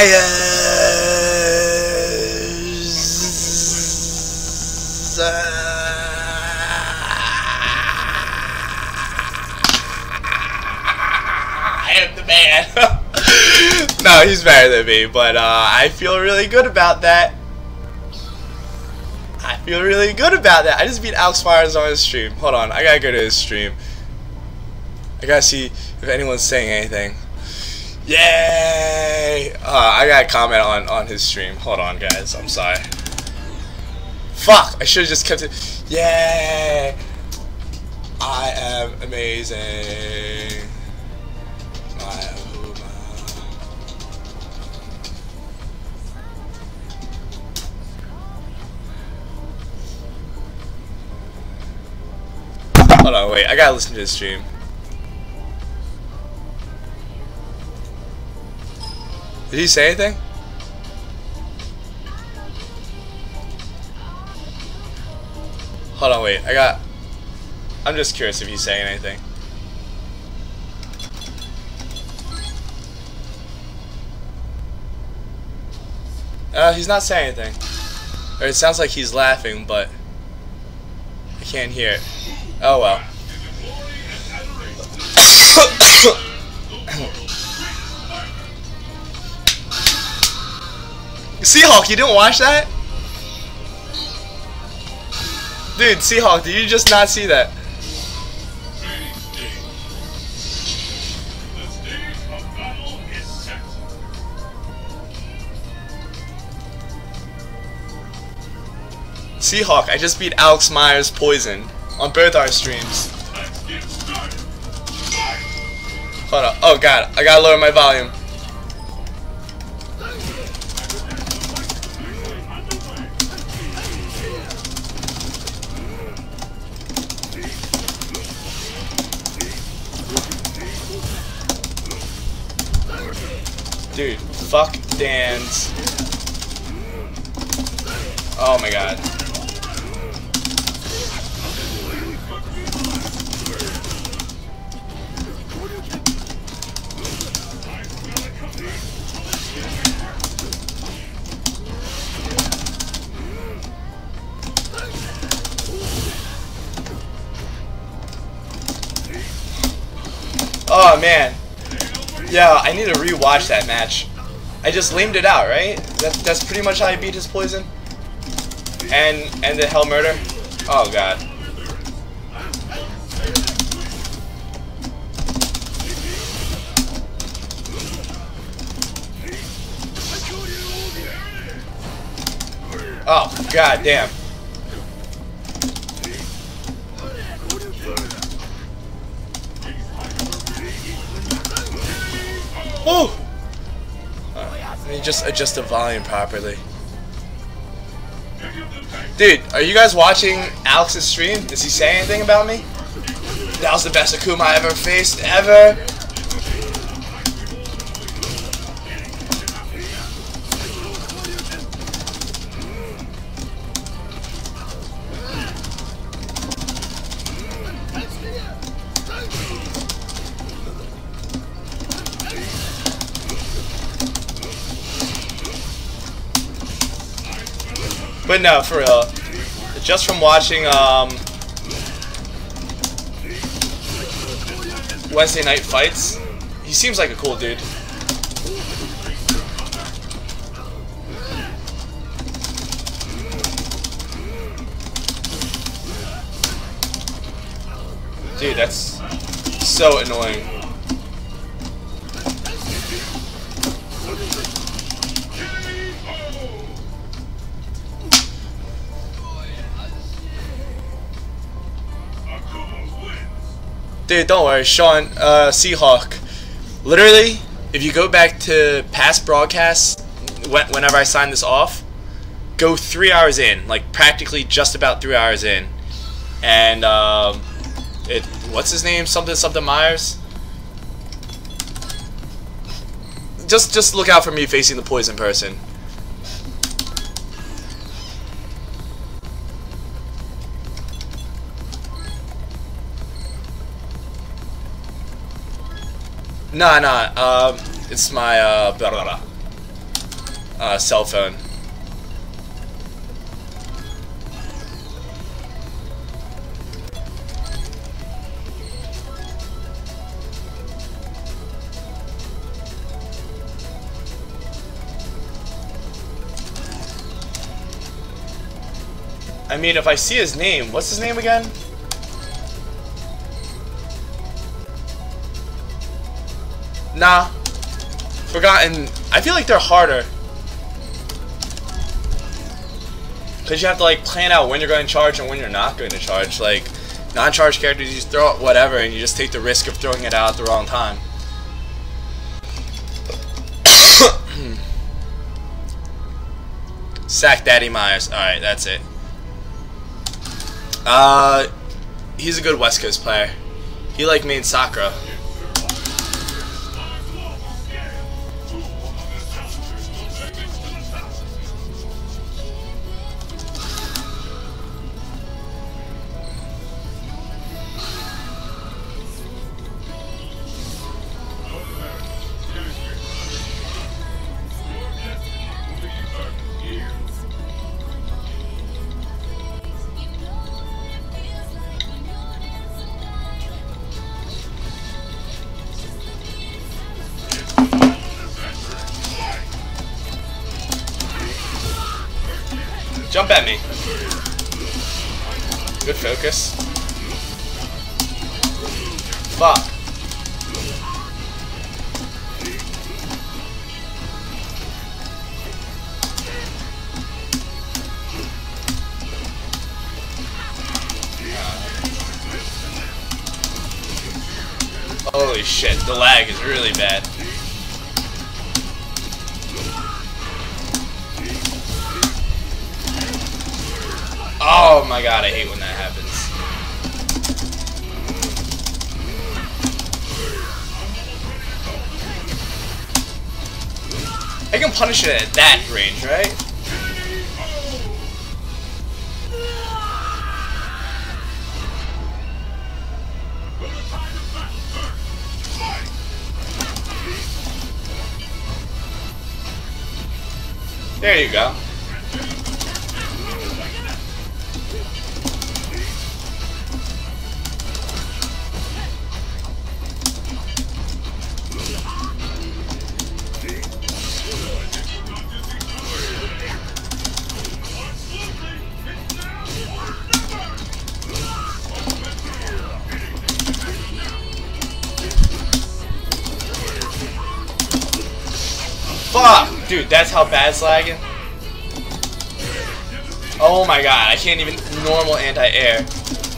Myers. Uh, I am the man. No, he's better than me, but uh, I feel really good about that. I feel really good about that. I just beat Alex Myers on his stream. Hold on, I gotta go to his stream. I gotta see if anyone's saying anything. Yay! Uh, I gotta comment on, on his stream. Hold on, guys. I'm sorry. Fuck! I should've just kept it. Yay! I am amazing. My Hold on, wait. I gotta listen to his stream. Did he say anything? Hold on, wait. I got... I'm just curious if he's saying anything. Uh, he's not saying anything. Or it sounds like he's laughing, but... I can't hear it. Oh well. Seahawk, you didn't watch that? Dude, Seahawk, did you just not see that? Seahawk, I just beat Alex Myers Poison on both our streams. Hold up. Oh god, I gotta lower my volume. Dude, fuck Dan's. Oh my god. Oh man. Yeah, I need to rewatch that match. I just lamed it out, right? That, that's pretty much how I beat his poison. And and the hell murder. Oh god. Oh god damn. Woo! Uh, let me just adjust the volume properly. Dude, are you guys watching Alex's stream? Does he say anything about me? That was the best Akuma I ever faced, ever! But no, for real, just from watching um, Wednesday Night Fights, he seems like a cool dude. Dude, that's so annoying. Dude, don't worry, Sean, uh, Seahawk. Literally, if you go back to past broadcasts, when, whenever I sign this off, go three hours in, like practically just about three hours in, and um, it, what's his name? Something something Myers. Just just look out for me facing the poison person. Nah, nah, um, it's my, uh, blah, blah, blah, uh, cell phone. I mean, if I see his name, what's his name again? Nah. Forgotten. I feel like they're harder. Because you have to like plan out when you're going to charge and when you're not going to charge. Like, non-charge characters, you just throw it whatever and you just take the risk of throwing it out at the wrong time. Sack Daddy Myers. Alright, that's it. Uh, he's a good West Coast player. He like main Sakura. Jump at me. Good focus. Fuck. Holy shit, the lag is really bad. Oh my god, I hate when that happens. I can punish it at that range, right? There you go. Fuck! Dude, that's how bad it's lagging? Oh my god, I can't even normal anti-air.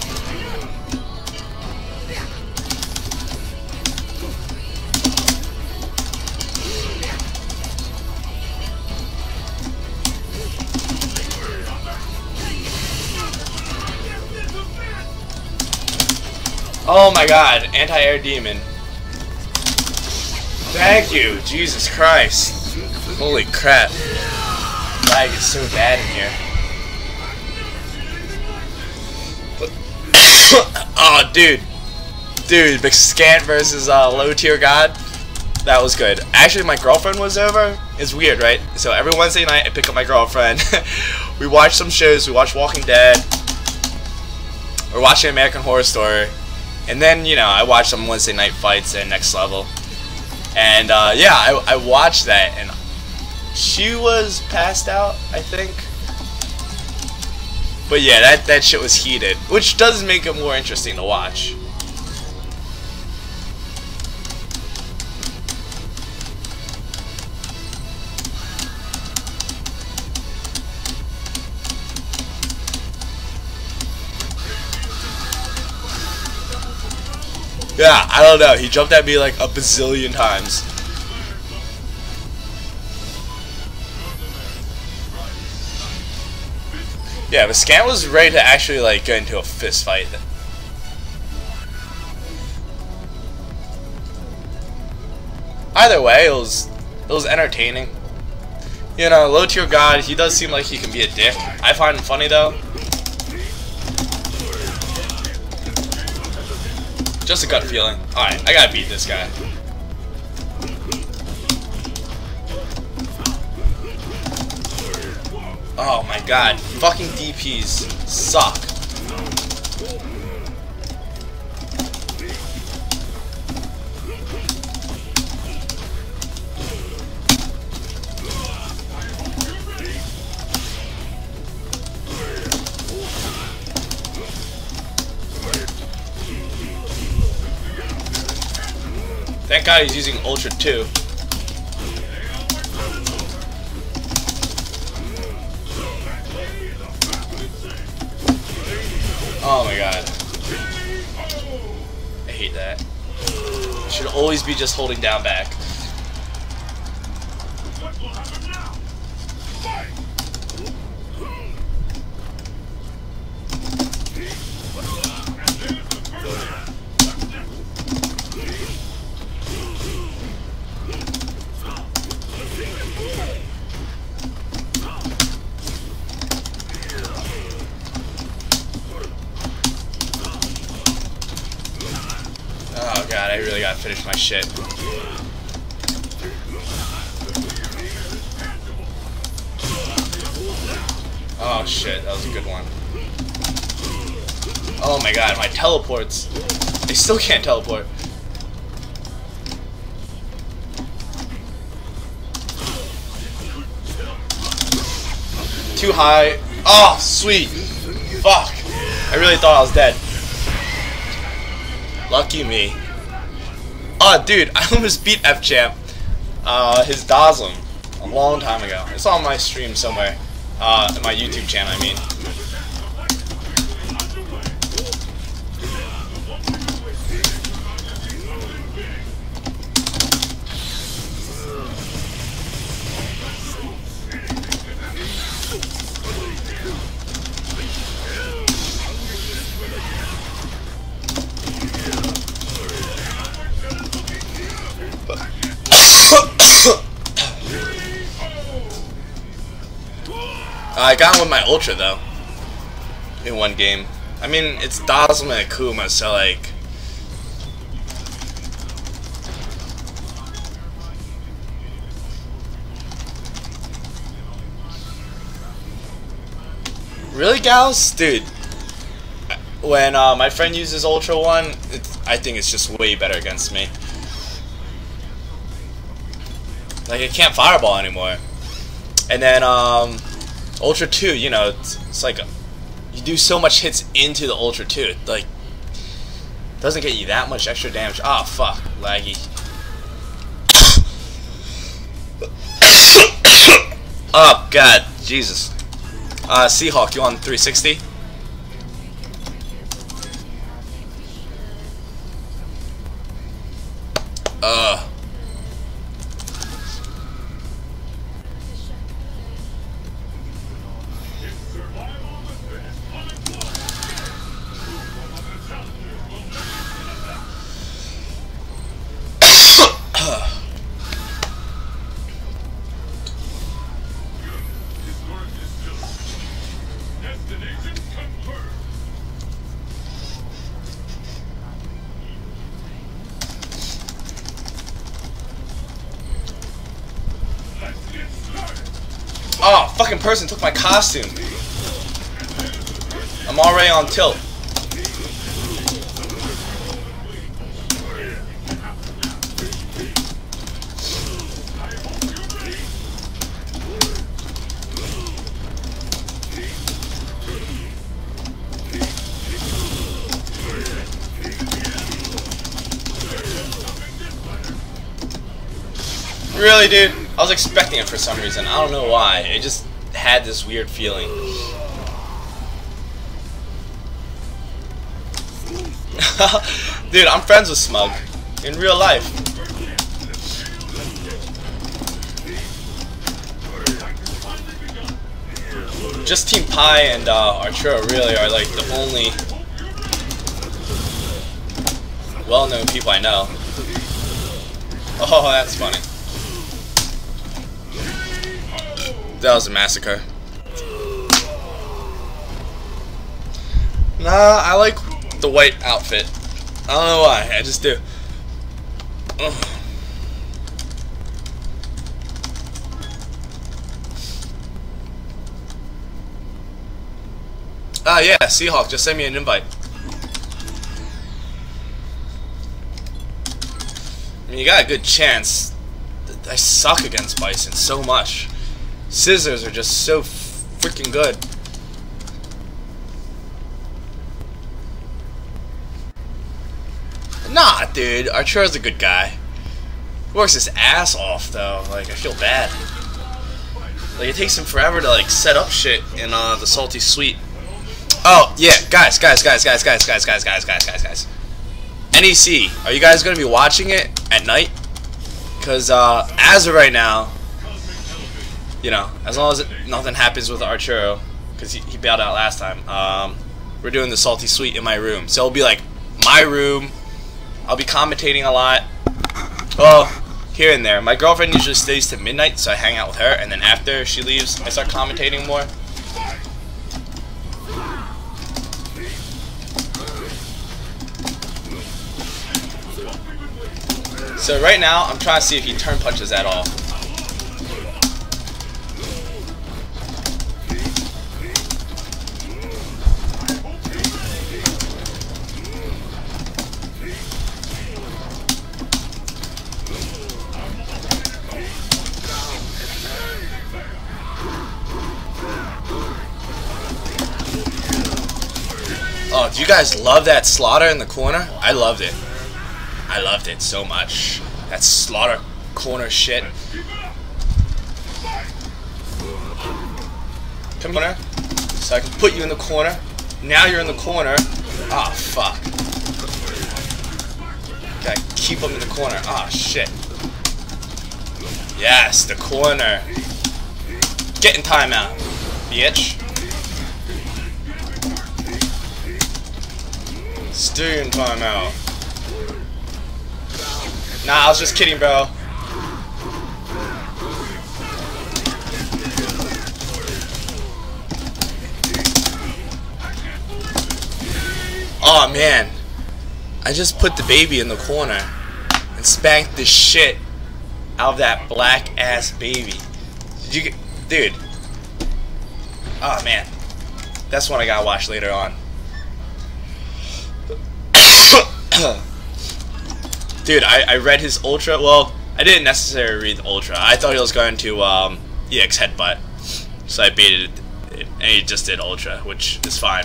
Oh my god, anti-air demon. Thank you, Jesus Christ. Holy crap. Lag is so bad in here. Oh, dude. Dude, Scant versus uh, Low Tier God. That was good. Actually, my girlfriend was over. It's weird, right? So every Wednesday night, I pick up my girlfriend. We watch some shows. We watch Walking Dead. We're watching American Horror Story. And then, you know, I watch some Wednesday night fights and Next Level. And, uh, yeah, I, I watched that. And she was passed out, I think. But yeah, that, that shit was heated. Which does make it more interesting to watch. Yeah, I don't know. He jumped at me like a bazillion times. Yeah, but Scant was ready to actually like get into a fist fight. Either way, it was it was entertaining. You know, Low Tier God, he does seem like he can be a dick. I find him funny though. Just a gut feeling. Alright, I gotta beat this guy. Oh my god, fucking D Ps suck. Thank God he's using Ultra too. Oh my god. I hate that. Should always be just holding down back. Oh god, I really gotta finish my shit. Oh shit, that was a good one. Oh my god, my teleports. They still can't teleport. Too high. Oh, sweet. Fuck. I really thought I was dead. Lucky me. Oh, dude, I almost beat F-Champ. Uh, his Dazlum. A long time ago. It's on my stream somewhere. Uh, my YouTube channel, I mean. I got him with my Ultra though. In one game. I mean, it's Dazzle and Akuma, so like. Really, Gauss? Dude. When uh, my friend uses Ultra one, it's, I think it's just way better against me. Like, it can't Fireball anymore. And then, um, Ultra two, you know, it's, it's like, a, you do so much hits into the Ultra two, it, like, doesn't get you that much extra damage. Ah, oh, fuck. Laggy. Oh, God. Jesus. Uh, Seahawk, you on three sixty? Uh. Oh, fucking person took my costume. I'm already on tilt. Really, dude? I was expecting it for some reason. I don't know why. It just had this weird feeling. Dude, I'm friends with Smug. In real life. Just Team Pi and uh, Arturo really are like the only well-known people I know. Oh, that's funny. That was a massacre. Nah, I like the white outfit. I don't know why, I just do. Ugh. Ah, yeah, Seahawk, just send me an invite. I mean, you got a good chance. I suck against Bison so much. Scissors are just so freaking good. Nah, dude, Arturo's a good guy. He works his ass off, though. Like, I feel bad. Like, it takes him forever to, like, set up shit in uh, the Salty Suite. Oh, yeah, guys, guys, guys, guys, guys, guys, guys, guys, guys, guys, guys. N E C, are you guys going to be watching it at night? Because, uh, as of right now, you know, as long as it, nothing happens with Arturo, because he, he bailed out last time, um, we're doing the Salty Suite in my room. So it'll be like my room. I'll be commentating a lot. Well, here and there. My girlfriend usually stays to midnight, so I hang out with her, and then after she leaves, I start commentating more. So right now, I'm trying to see if he turn punches at all. Oh, do you guys love that slaughter in the corner? I loved it. I loved it so much. That slaughter corner shit. Come corner. So I can put you in the corner. Now you're in the corner. Ah, oh, fuck. Gotta keep him in the corner. Ah, oh, shit. Yes, the corner. Get in timeout, bitch. Stay in timeout. Nah, I was just kidding, bro. Oh man, I just put the baby in the corner and spanked the shit out of that black ass baby. Did you get, dude? Oh man, that's one I gotta watch later on. Dude, I, I read his ultra. Well, I didn't necessarily read the ultra. I thought he was going to um, E X headbutt, so I baited it, and he just did ultra, which is fine.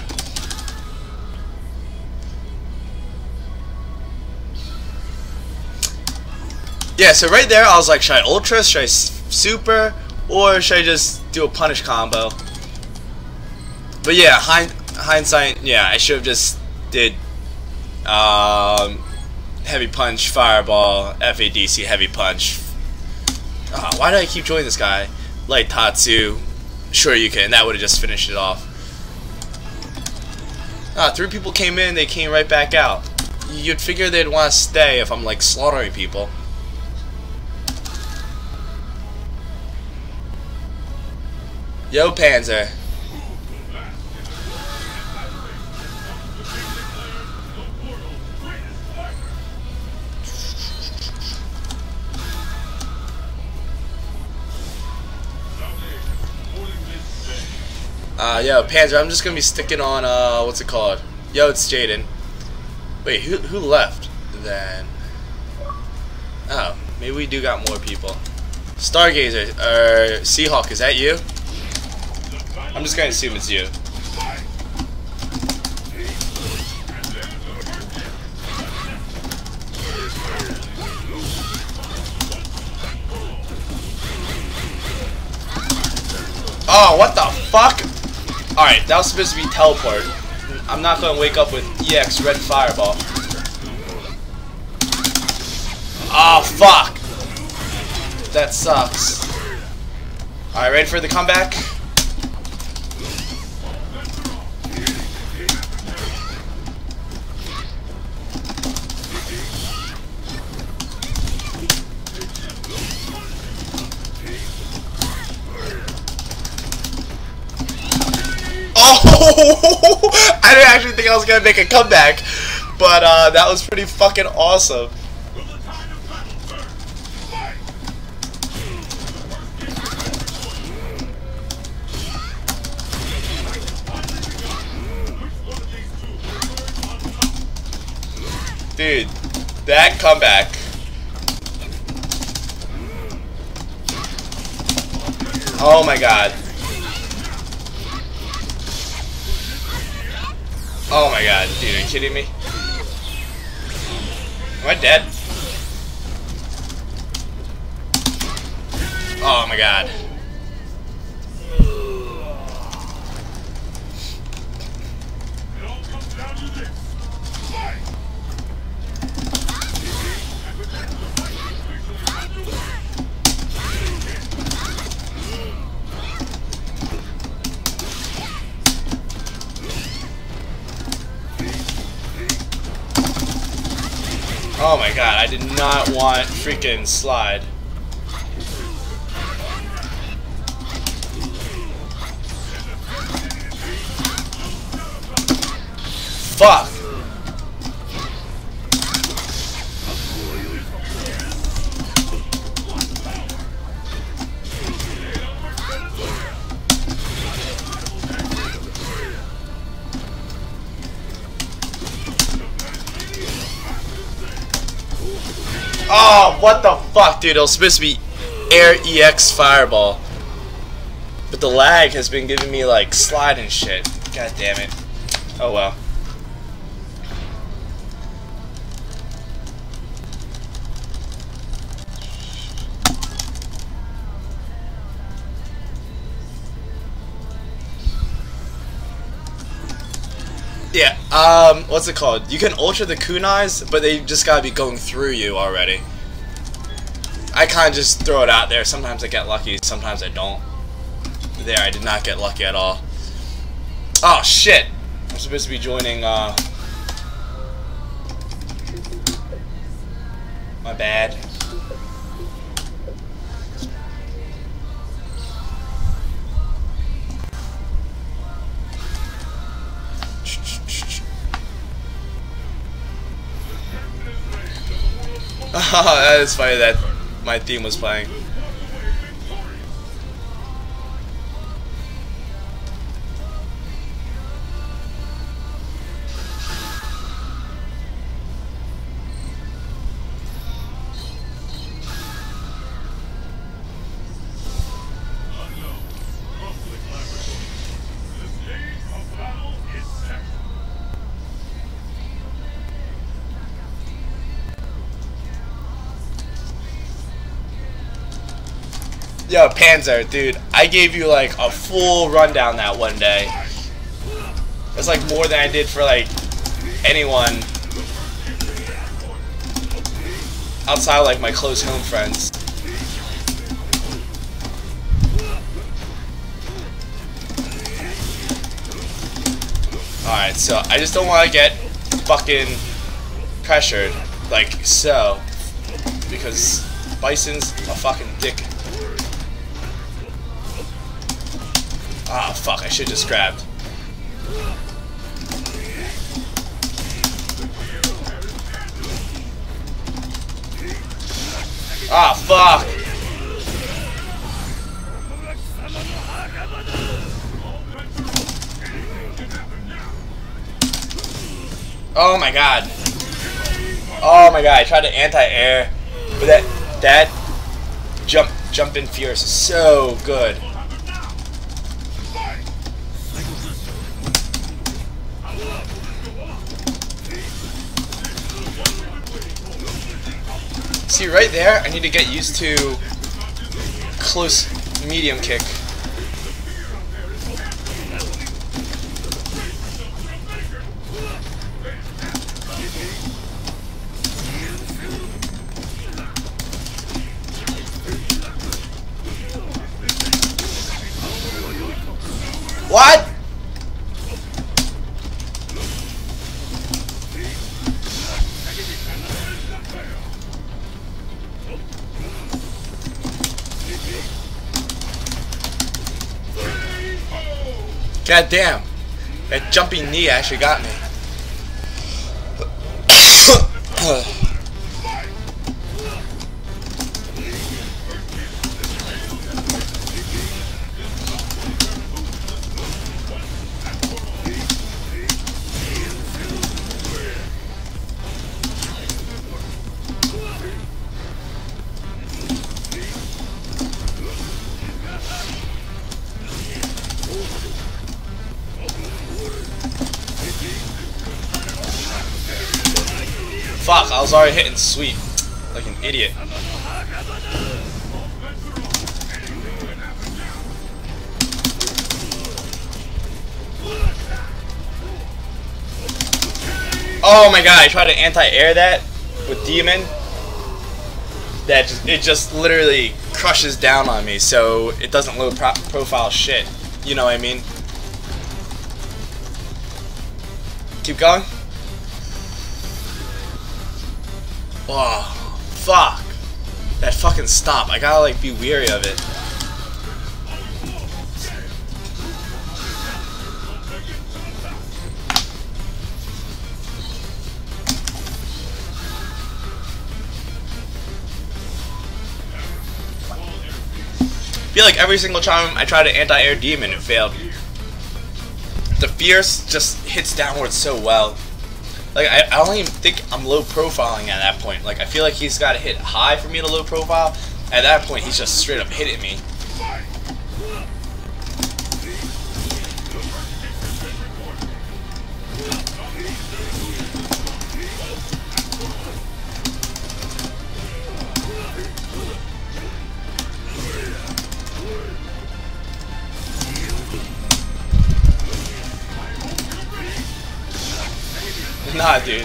Yeah, so right there, I was like, should I ultra, should I super, or should I just do a punish combo? But yeah, hind hindsight, yeah, I should have just did um, heavy punch, fireball, F A D C, heavy punch. Uh, why do I keep joining this guy? Light Tatsu, sure you can. That would have just finished it off. Ah, three people came in, they came right back out. You'd figure they'd want to stay if I'm like slaughtering people. Yo, Panzer. Uh, yo, Panzer, I'm just gonna be sticking on, uh, what's it called? Yo, it's Jaden. Wait, who, who left then? Oh, maybe we do got more people. Stargazer, or uh, Seahawk, is that you? I'm just gonna assume it's you. Oh, what the fuck? Alright, that was supposed to be teleport. I'm not gonna wake up with E X red fireball. Oh, fuck. That sucks. Alright, ready for the comeback? Oh! I didn't actually think I was gonna make a comeback, but uh, that was pretty fucking awesome. Dude, that comeback. Oh my god. Oh my god, dude, are you kidding me? Am I dead? Oh my god. Oh my god, I did not want freaking slide. Fuck. Oh, what the fuck, dude? It was supposed to be Air E X Fireball. But the lag has been giving me, like, slide and shit. God damn it. Oh, well. Yeah, um, what's it called? You can ultra the kunais, but they just gotta be going through you already. I kinda just throw it out there. Sometimes I get lucky, sometimes I don't. There, I did not get lucky at all. Oh, shit! I'm supposed to be joining, uh... my bad. That is funny that my theme was playing. Yo, Panzer, dude, I gave you like a full rundown that one day. It's like more than I did for like anyone outside of like my close home friends. Alright, so I just don't want to get fucking pressured like so, because Bison's a fucking dick. Ah, oh, fuck, I should just grabbed. Ah, oh, fuck. Oh my god. Oh my god, I tried to anti-air, but that that jump jump in fierce is so good. See, right there, I need to get used to close medium kick. What? God damn. That jumping knee actually got me. Fuck, I was already hitting sweet. Like an idiot. Oh my god, I tried to anti-air that with Demon. That just, it just literally crushes down on me, so it doesn't load pro profile shit. You know what I mean? Keep going. Oh, fuck. That fucking stop. I gotta like be weary of it. I feel like every single time I try to anti-air Demon, it failed. The Fierce just hits downwards so well. Like, I, I don't even think I'm low profiling at that point. Like, I feel like he's got to hit high for me to low profile. At that point, he's just straight up hitting me. Nah, dude.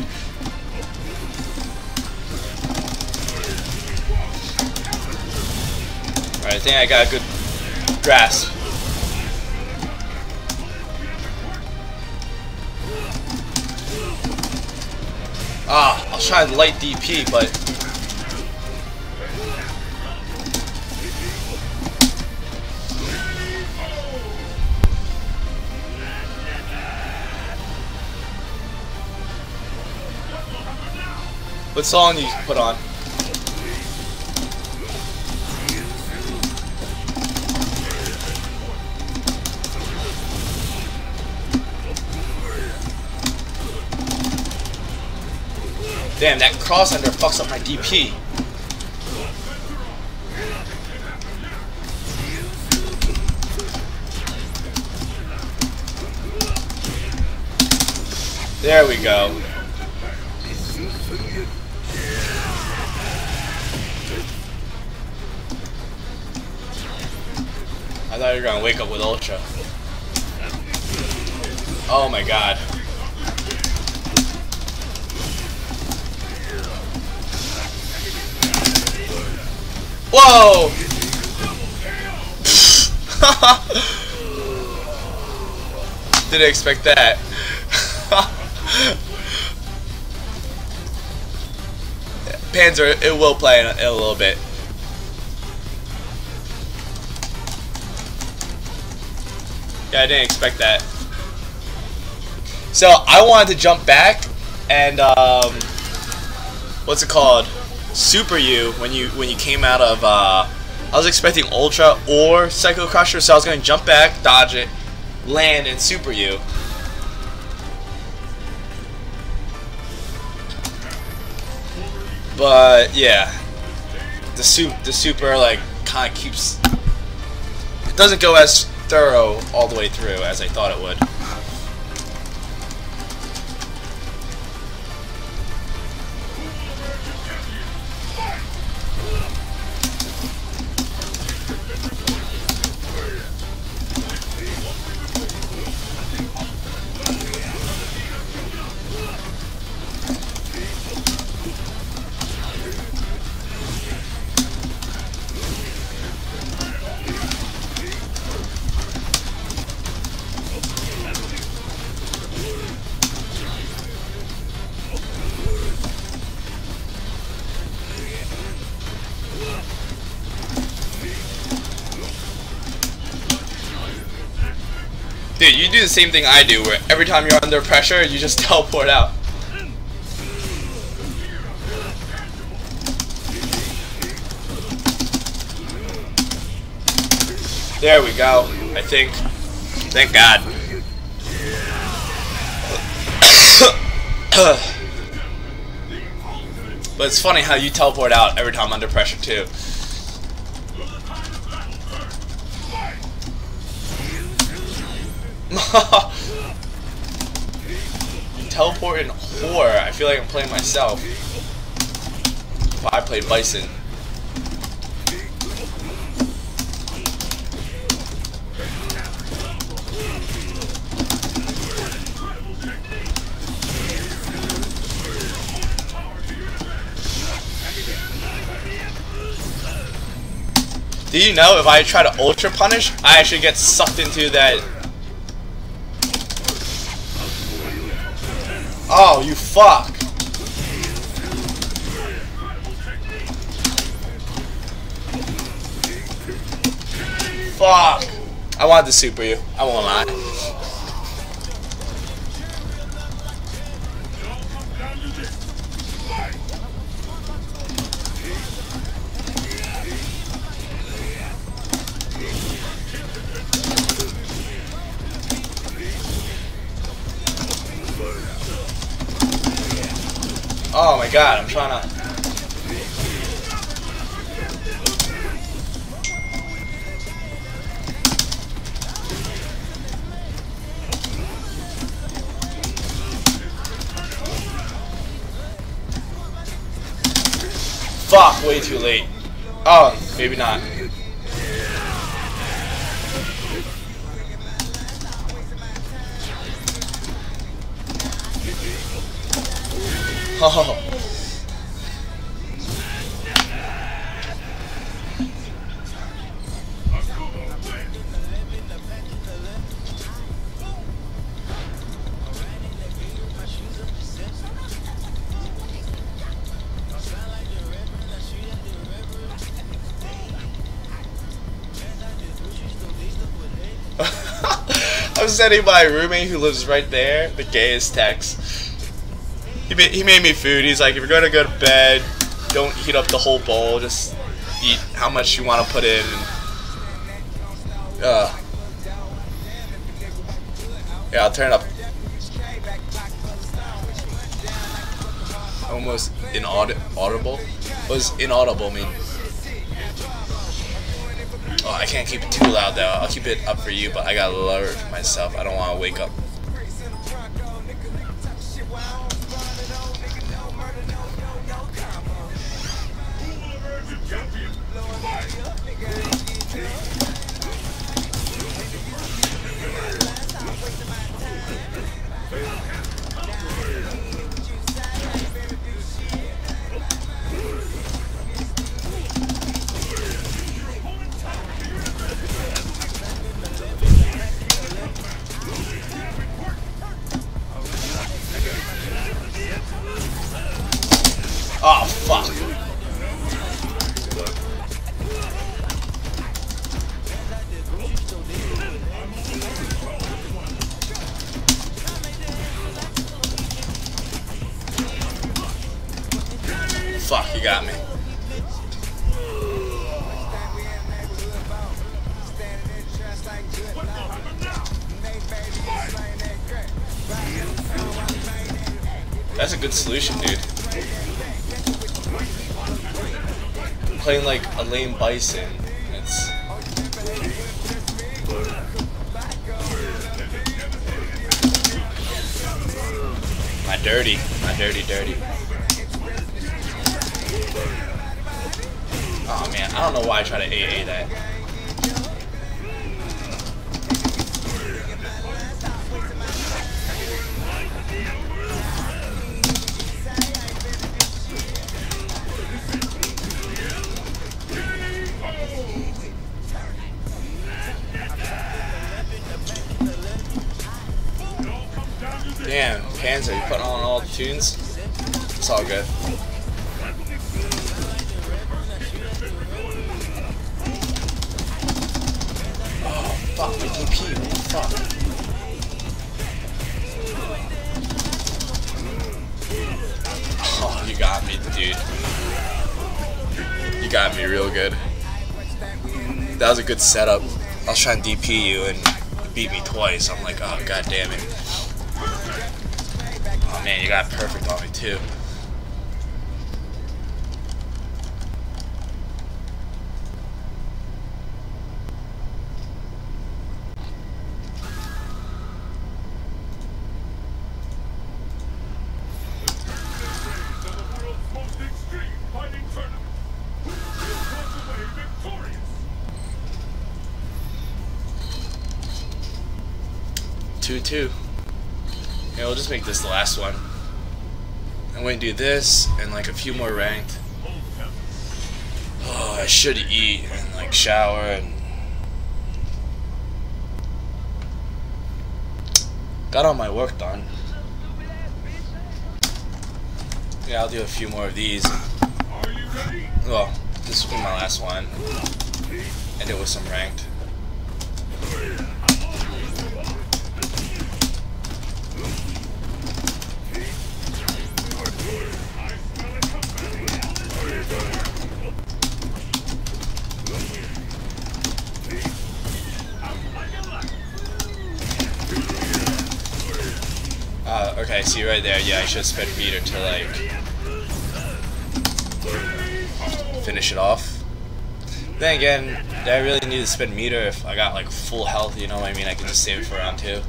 Alright, I think I got a good grasp. Ah, I was trying to light D P, but what song do you put on? Damn, that cross under fucks up my D P. There we go. I thought you were gonna wake up with Ultra. Oh my god. Whoa! Didn't expect that. Panzer, it will play in a, in a little bit. Yeah, I didn't expect that. So I wanted to jump back and um, what's it called? Super you when you when you came out of. Uh, I was expecting Ultra or Psycho Crusher, so I was going to jump back, dodge it, land, and super you. But yeah, the soup, the super like kind of keeps. It doesn't go as thorough all the way through as I thought it would. Dude, you do the same thing I do, where every time you're under pressure, you just teleport out. There we go, I think. Thank God. But it's funny how you teleport out every time under pressure, too. Teleport and whore. I feel like I'm playing myself. But I played Bison. Do you know if I try to ultra punish, I actually get sucked into that. Oh, you fuck. Fuck. I wanted to super you. I won't lie. Oh my god, I'm trying to. Fuck, way too late. Oh, maybe not. Oh. I'm sending my roommate who lives right there the gayest text. He made, he made me food. He's like, if you're gonna go to bed, don't heat up the whole bowl. Just eat how much you want to put in. And, uh, yeah, I'll turn it up. almost inaudible. What does inaudible mean? Oh, I can't keep it too loud though. I'll keep it up for you, but I gotta lower it for myself. I don't want to wake up. Oh, fuck. Fuck, you got me. That's a good solution, dude. Playing like a lame Bison. It's my dirty, my dirty, dirty. Oh man, I don't know why I try to A A that. Damn, Panzer, you putting on all the tunes? It's all good. Oh, fuck, my D P, what the fuck? Oh, you got me, dude. You got me real good. That was a good setup. I was trying to D P you and you beat me twice. I'm like, oh, god damn it. Oh man, you got perfect on me too. two two. Yeah, we'll just make this the last one. I'm going to do this and like a few more ranked. Oh, I should eat and like shower and got all my work done. Yeah, I'll do a few more of these. Well, this will be my last one. End it with some ranked. Uh, okay, see right there, yeah, I should spend meter to like finish it off. Then again, do I really need to spend meter if I got like full health, you know what I mean? I can just save it for round two.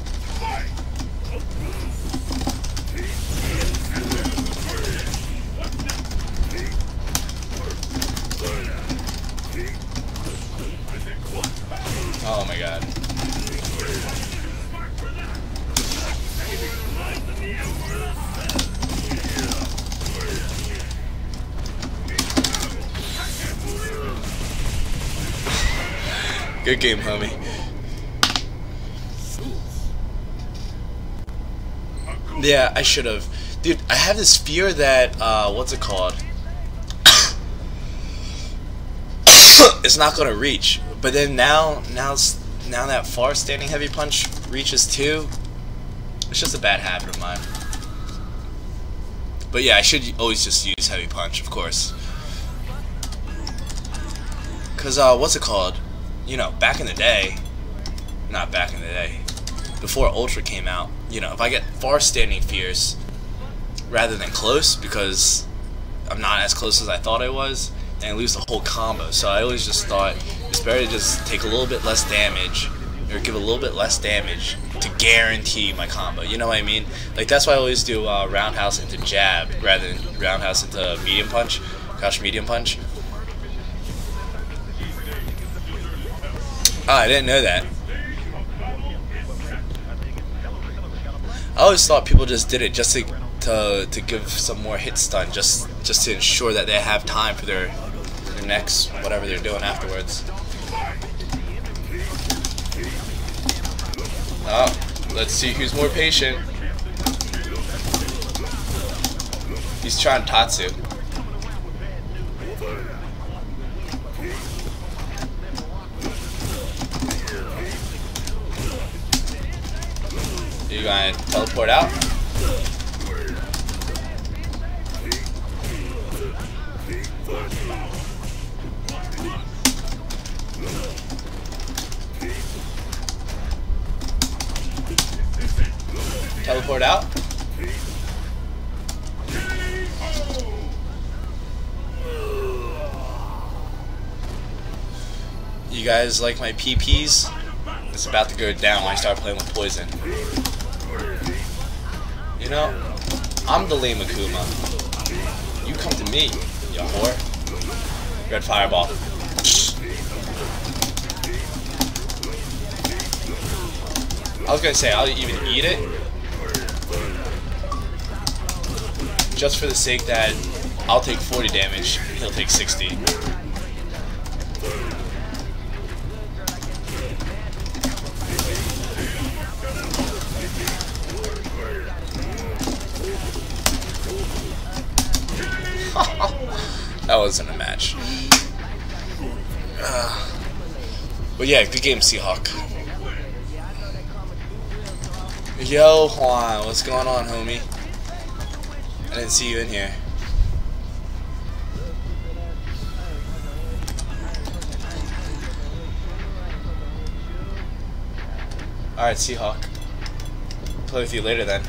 Oh my god. Good game, homie. Yeah, I should have. Dude, I have this fear that, uh, what's it called? It's not gonna reach. But then now, now, now that far standing heavy punch reaches too, it's just a bad habit of mine. But yeah, I should always just use heavy punch, of course. Cause, uh, what's it called? You know, back in the day, not back in the day, before Ultra came out, you know, if I get far standing fears, rather than close, because I'm not as close as I thought I was, and I lose the whole combo. So I always just thought it's better to just take a little bit less damage, or give a little bit less damage to guarantee my combo. You know what I mean? Like, that's why I always do uh, roundhouse into jab rather than roundhouse into medium punch, crouch medium punch. Oh, I didn't know that. I always thought people just did it just to to, to give some more hit stun, just just to ensure that they have time for their their next whatever they're doing afterwards. Oh, let's see who's more patient. He's trying Tatsu. You gonna teleport out? Teleport out? You guys like my P Ps? It's about to go down when I start playing with poison. You know, I'm the lame Akuma. You come to me, you whore. Red fireball. I was gonna say I'll even eat it, just for the sake that I'll take forty damage, he'll take sixty. That wasn't a match. Uh, but yeah, good game, Seahawk. Yo, Juan, what's going on, homie? I didn't see you in here. Alright, Seahawk. Play with you later then.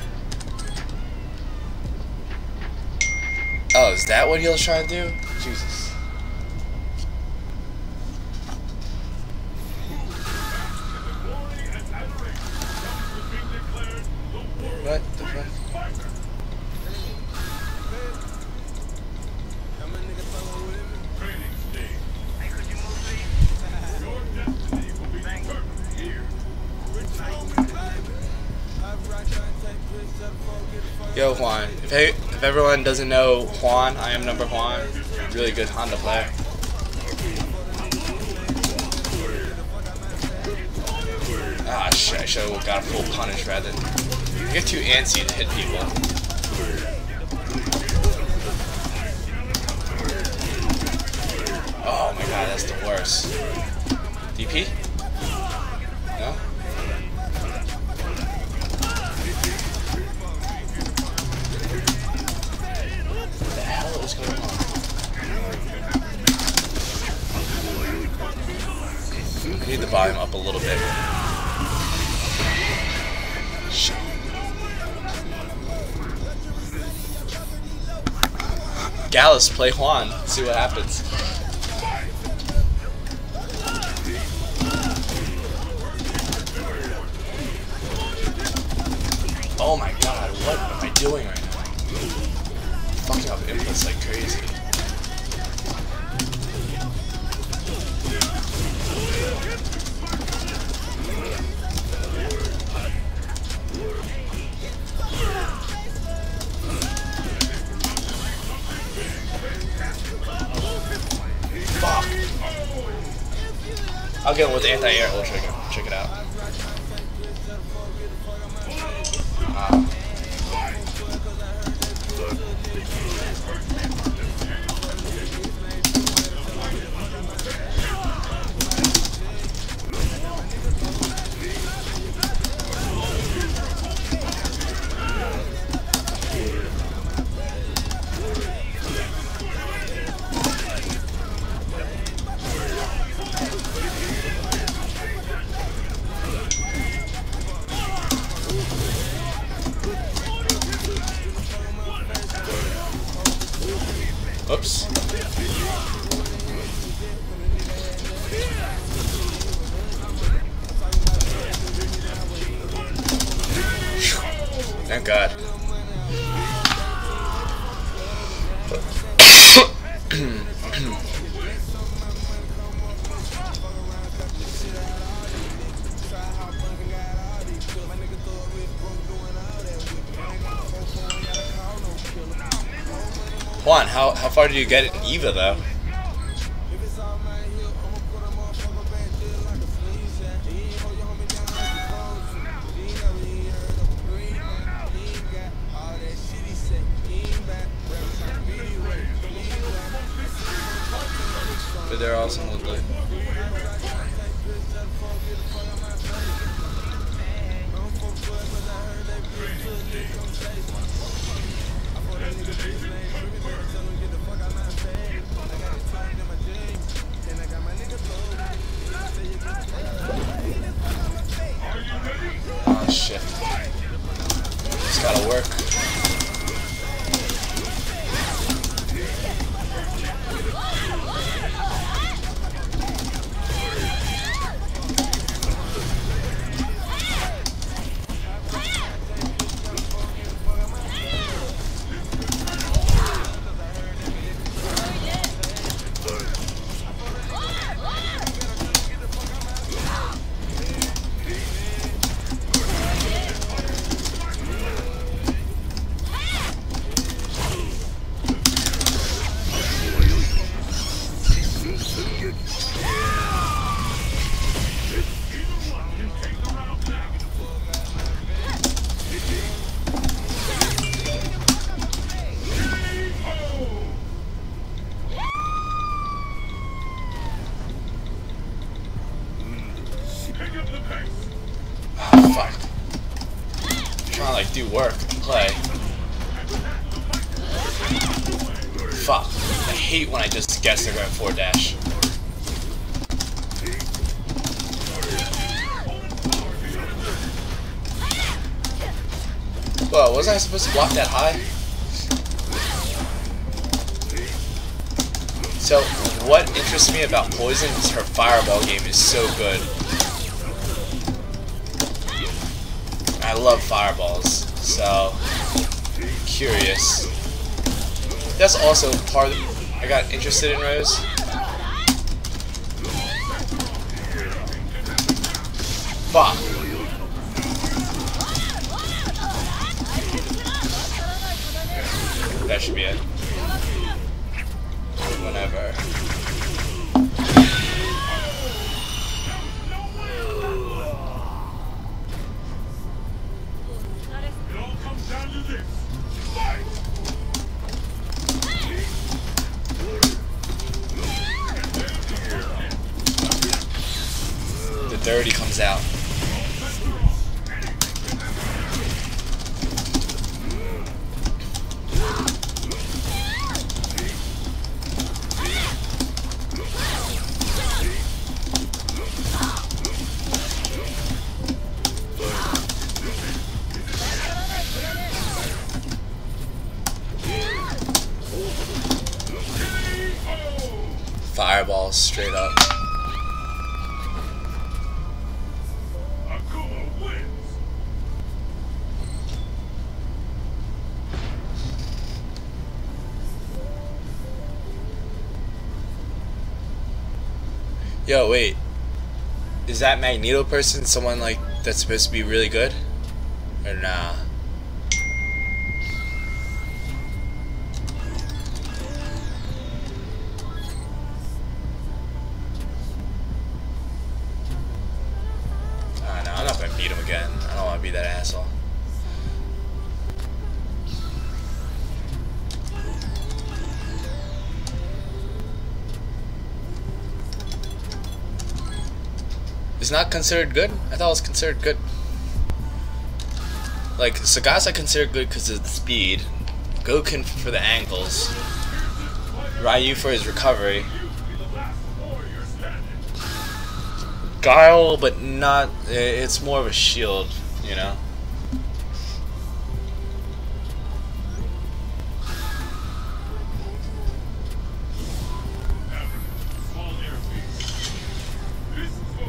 Oh, is that what he was trying to do? Jesus. What the fuck? Yo, Juan. If, I, if everyone doesn't know Juan, I am number Juan. Really good Honda player. Ah, shit. I should have got a full punish rather than... You get too antsy to hit people. Oh my god, that's the worst. D P? No? What the hell is going on? I need the volume up a little bit. Shit. Gallus, play Juan. See what happens. Oh my god, what am I doing right now? Fucking up inputs like crazy. Fuck. I'll get one with anti-air ultra. Check it out. Uh, god. Juan, how, how far did you get in Eva though? But they're awesome looking. Oh shit. Just gotta work. Fuck. I'm trying to like do work and play. Fuck. I hate when I just guess they're going forward dash. Whoa, wasn't I supposed to block that high? So, what interests me about Poison is her fireball game is so good. I love fireballs, so curious. That's also part of the, I got interested in Rose. Fuck. That should be it. Whenever. The dirty comes out. Fireballs straight up. Akuma wins. Yo, wait. Is that Magneto person someone like that's supposed to be really good? Or nah? I'm not gonna beat him again. I don't want to be that asshole. It's not considered good? I thought it was considered good. Like, Sagasa I consider good because of the speed. Goku for the angles. Ryu for his recovery. Guile, but not. It's more of a shield, you know.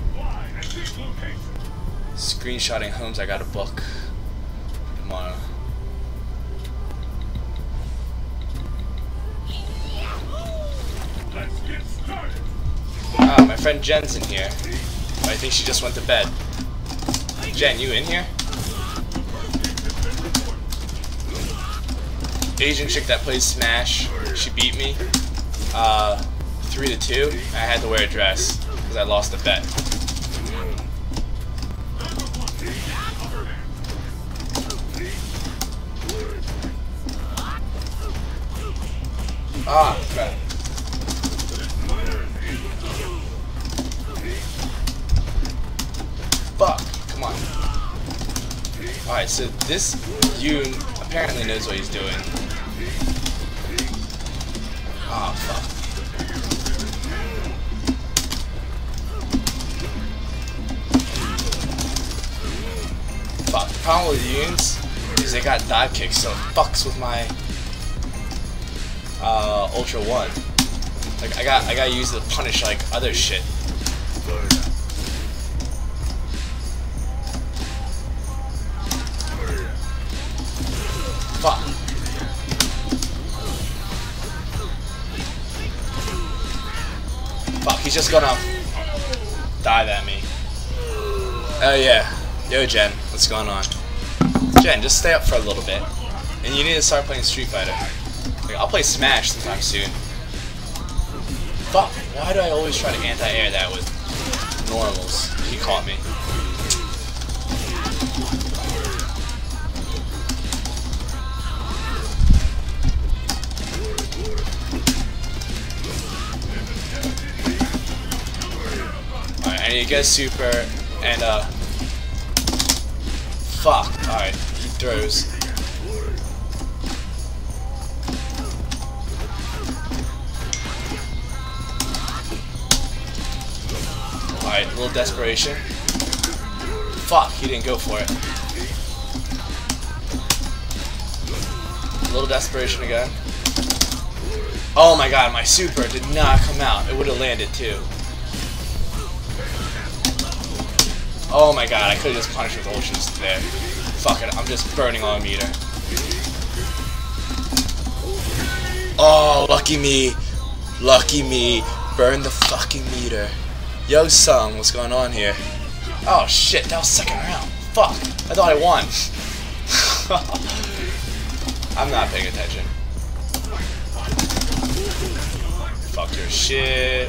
Screenshotting homes I got a book tomorrow. friend Jen's in here. I think she just went to bed. Jen, you in here? Asian chick that plays Smash. She beat me. Uh, three to two. I had to wear a dress because I lost a bet. Ah, crap. Fuck, come on. Alright, so this Yoon apparently knows what he's doing. Ah, fuck. Fuck, the problem with Yoons is they got dive kicks, so it fucks with my uh, Ultra One. Like, I got, I gotta use it to punish, like, other shit. Fuck. Fuck, he's just gonna dive at me. Oh yeah. Yo Jen, what's going on? Jen, just stay up for a little bit. And you need to start playing Street Fighter. Like, I'll play Smash sometime soon. Fuck, why do I always try to anti-air that with normals? He caught me. I need to get a super and uh fuck. Alright, he throws. Alright, a little desperation. Fuck, he didn't go for it. A little desperation again. Oh my god, my super did not come out. It would have landed too. Oh my god, I could have just punished with ultras there. Fuck it, I'm just burning on a meter. Oh, lucky me. Lucky me. Burn the fucking meter. Yo, Sung, what's going on here? Oh shit, that was second round. Fuck, I thought I won. I'm not paying attention. Fuck your shit.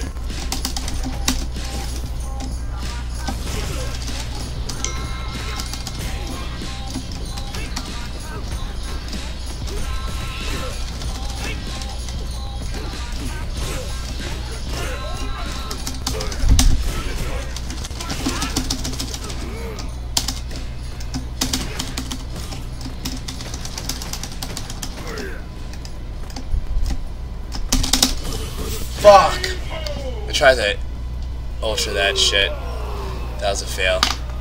Fuck! I tried to ultra that shit. That was a fail.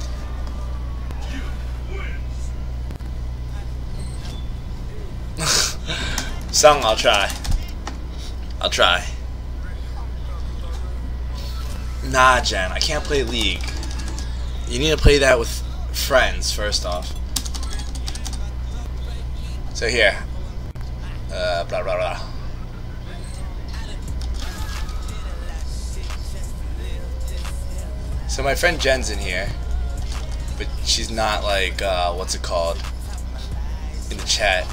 Sung, I'll try. I'll try. Nah, Jen, I can't play League. You need to play that with friends, first off. So here. Uh, blah, blah, blah. So my friend Jen's in here, but she's not like, uh, what's it called, in the chat.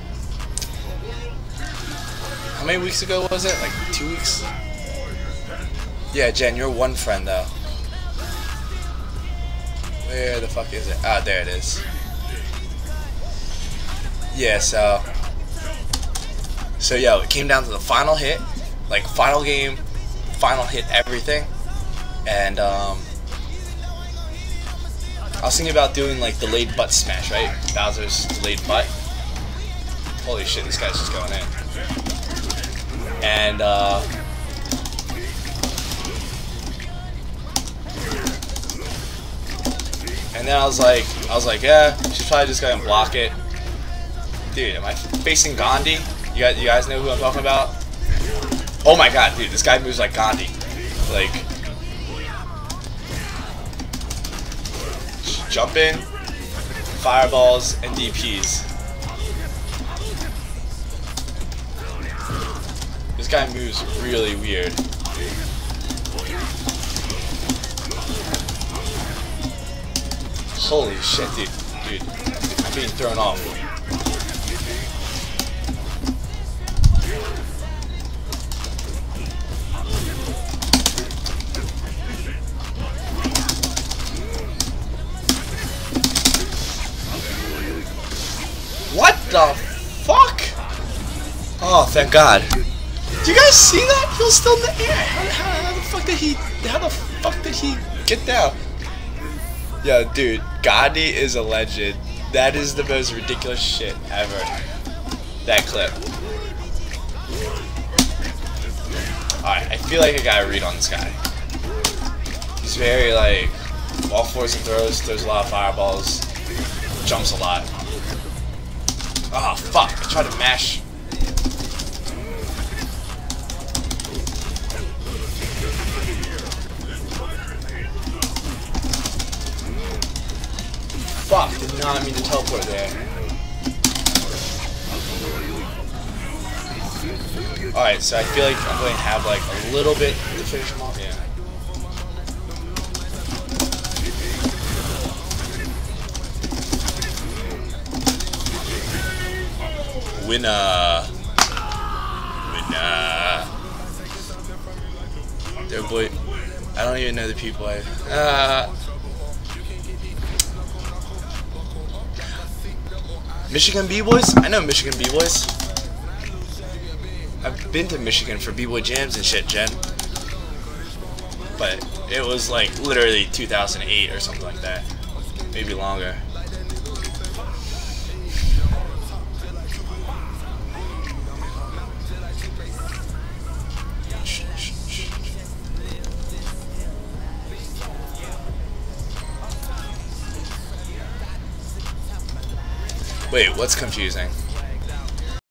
How many weeks ago was it? Like two weeks? Yeah, Jen, you're one friend though. Where the fuck is it? Ah, there it is. Yeah, so, so yo, it came down to the final hit, like final game, final hit everything, and um, I was thinking about doing like delayed butt smash, right? Bowser's delayed butt. Holy shit, this guy's just going in. And uh, and then I was like, I was like, yeah, she's probably just gonna block it. Dude, am I facing Gandhi? You guys, you guys know who I'm talking about? Oh my god, dude, this guy moves like Gandhi. Like, jump in, fireballs, and D Ps. This guy moves really weird. Holy shit, dude. Dude, I'm being thrown off. What the fuck? Oh, thank God. Do you guys see that? He was still in the air. How, how, how the fuck did he? How the fuck did he get down? Yo, dude, Gandhi is a legend. That is the most ridiculous shit ever. That clip. Alright, I feel like I got a read on this guy. He's very like all fours and throws, throws a lot of fireballs, jumps a lot. Oh fuck! I tried to mash. Fuck! Did not mean to teleport there. All right, so I feel like I'm going to have like a little bit to finish him off. Yeah. Winner. Winner. There, boy. I don't even know the people I. Uh, Michigan B-Boys? I know Michigan B-Boys. I've been to Michigan for B-Boy jams and shit, Jen. But it was like literally two thousand eight or something like that. Maybe longer. Wait, what's confusing?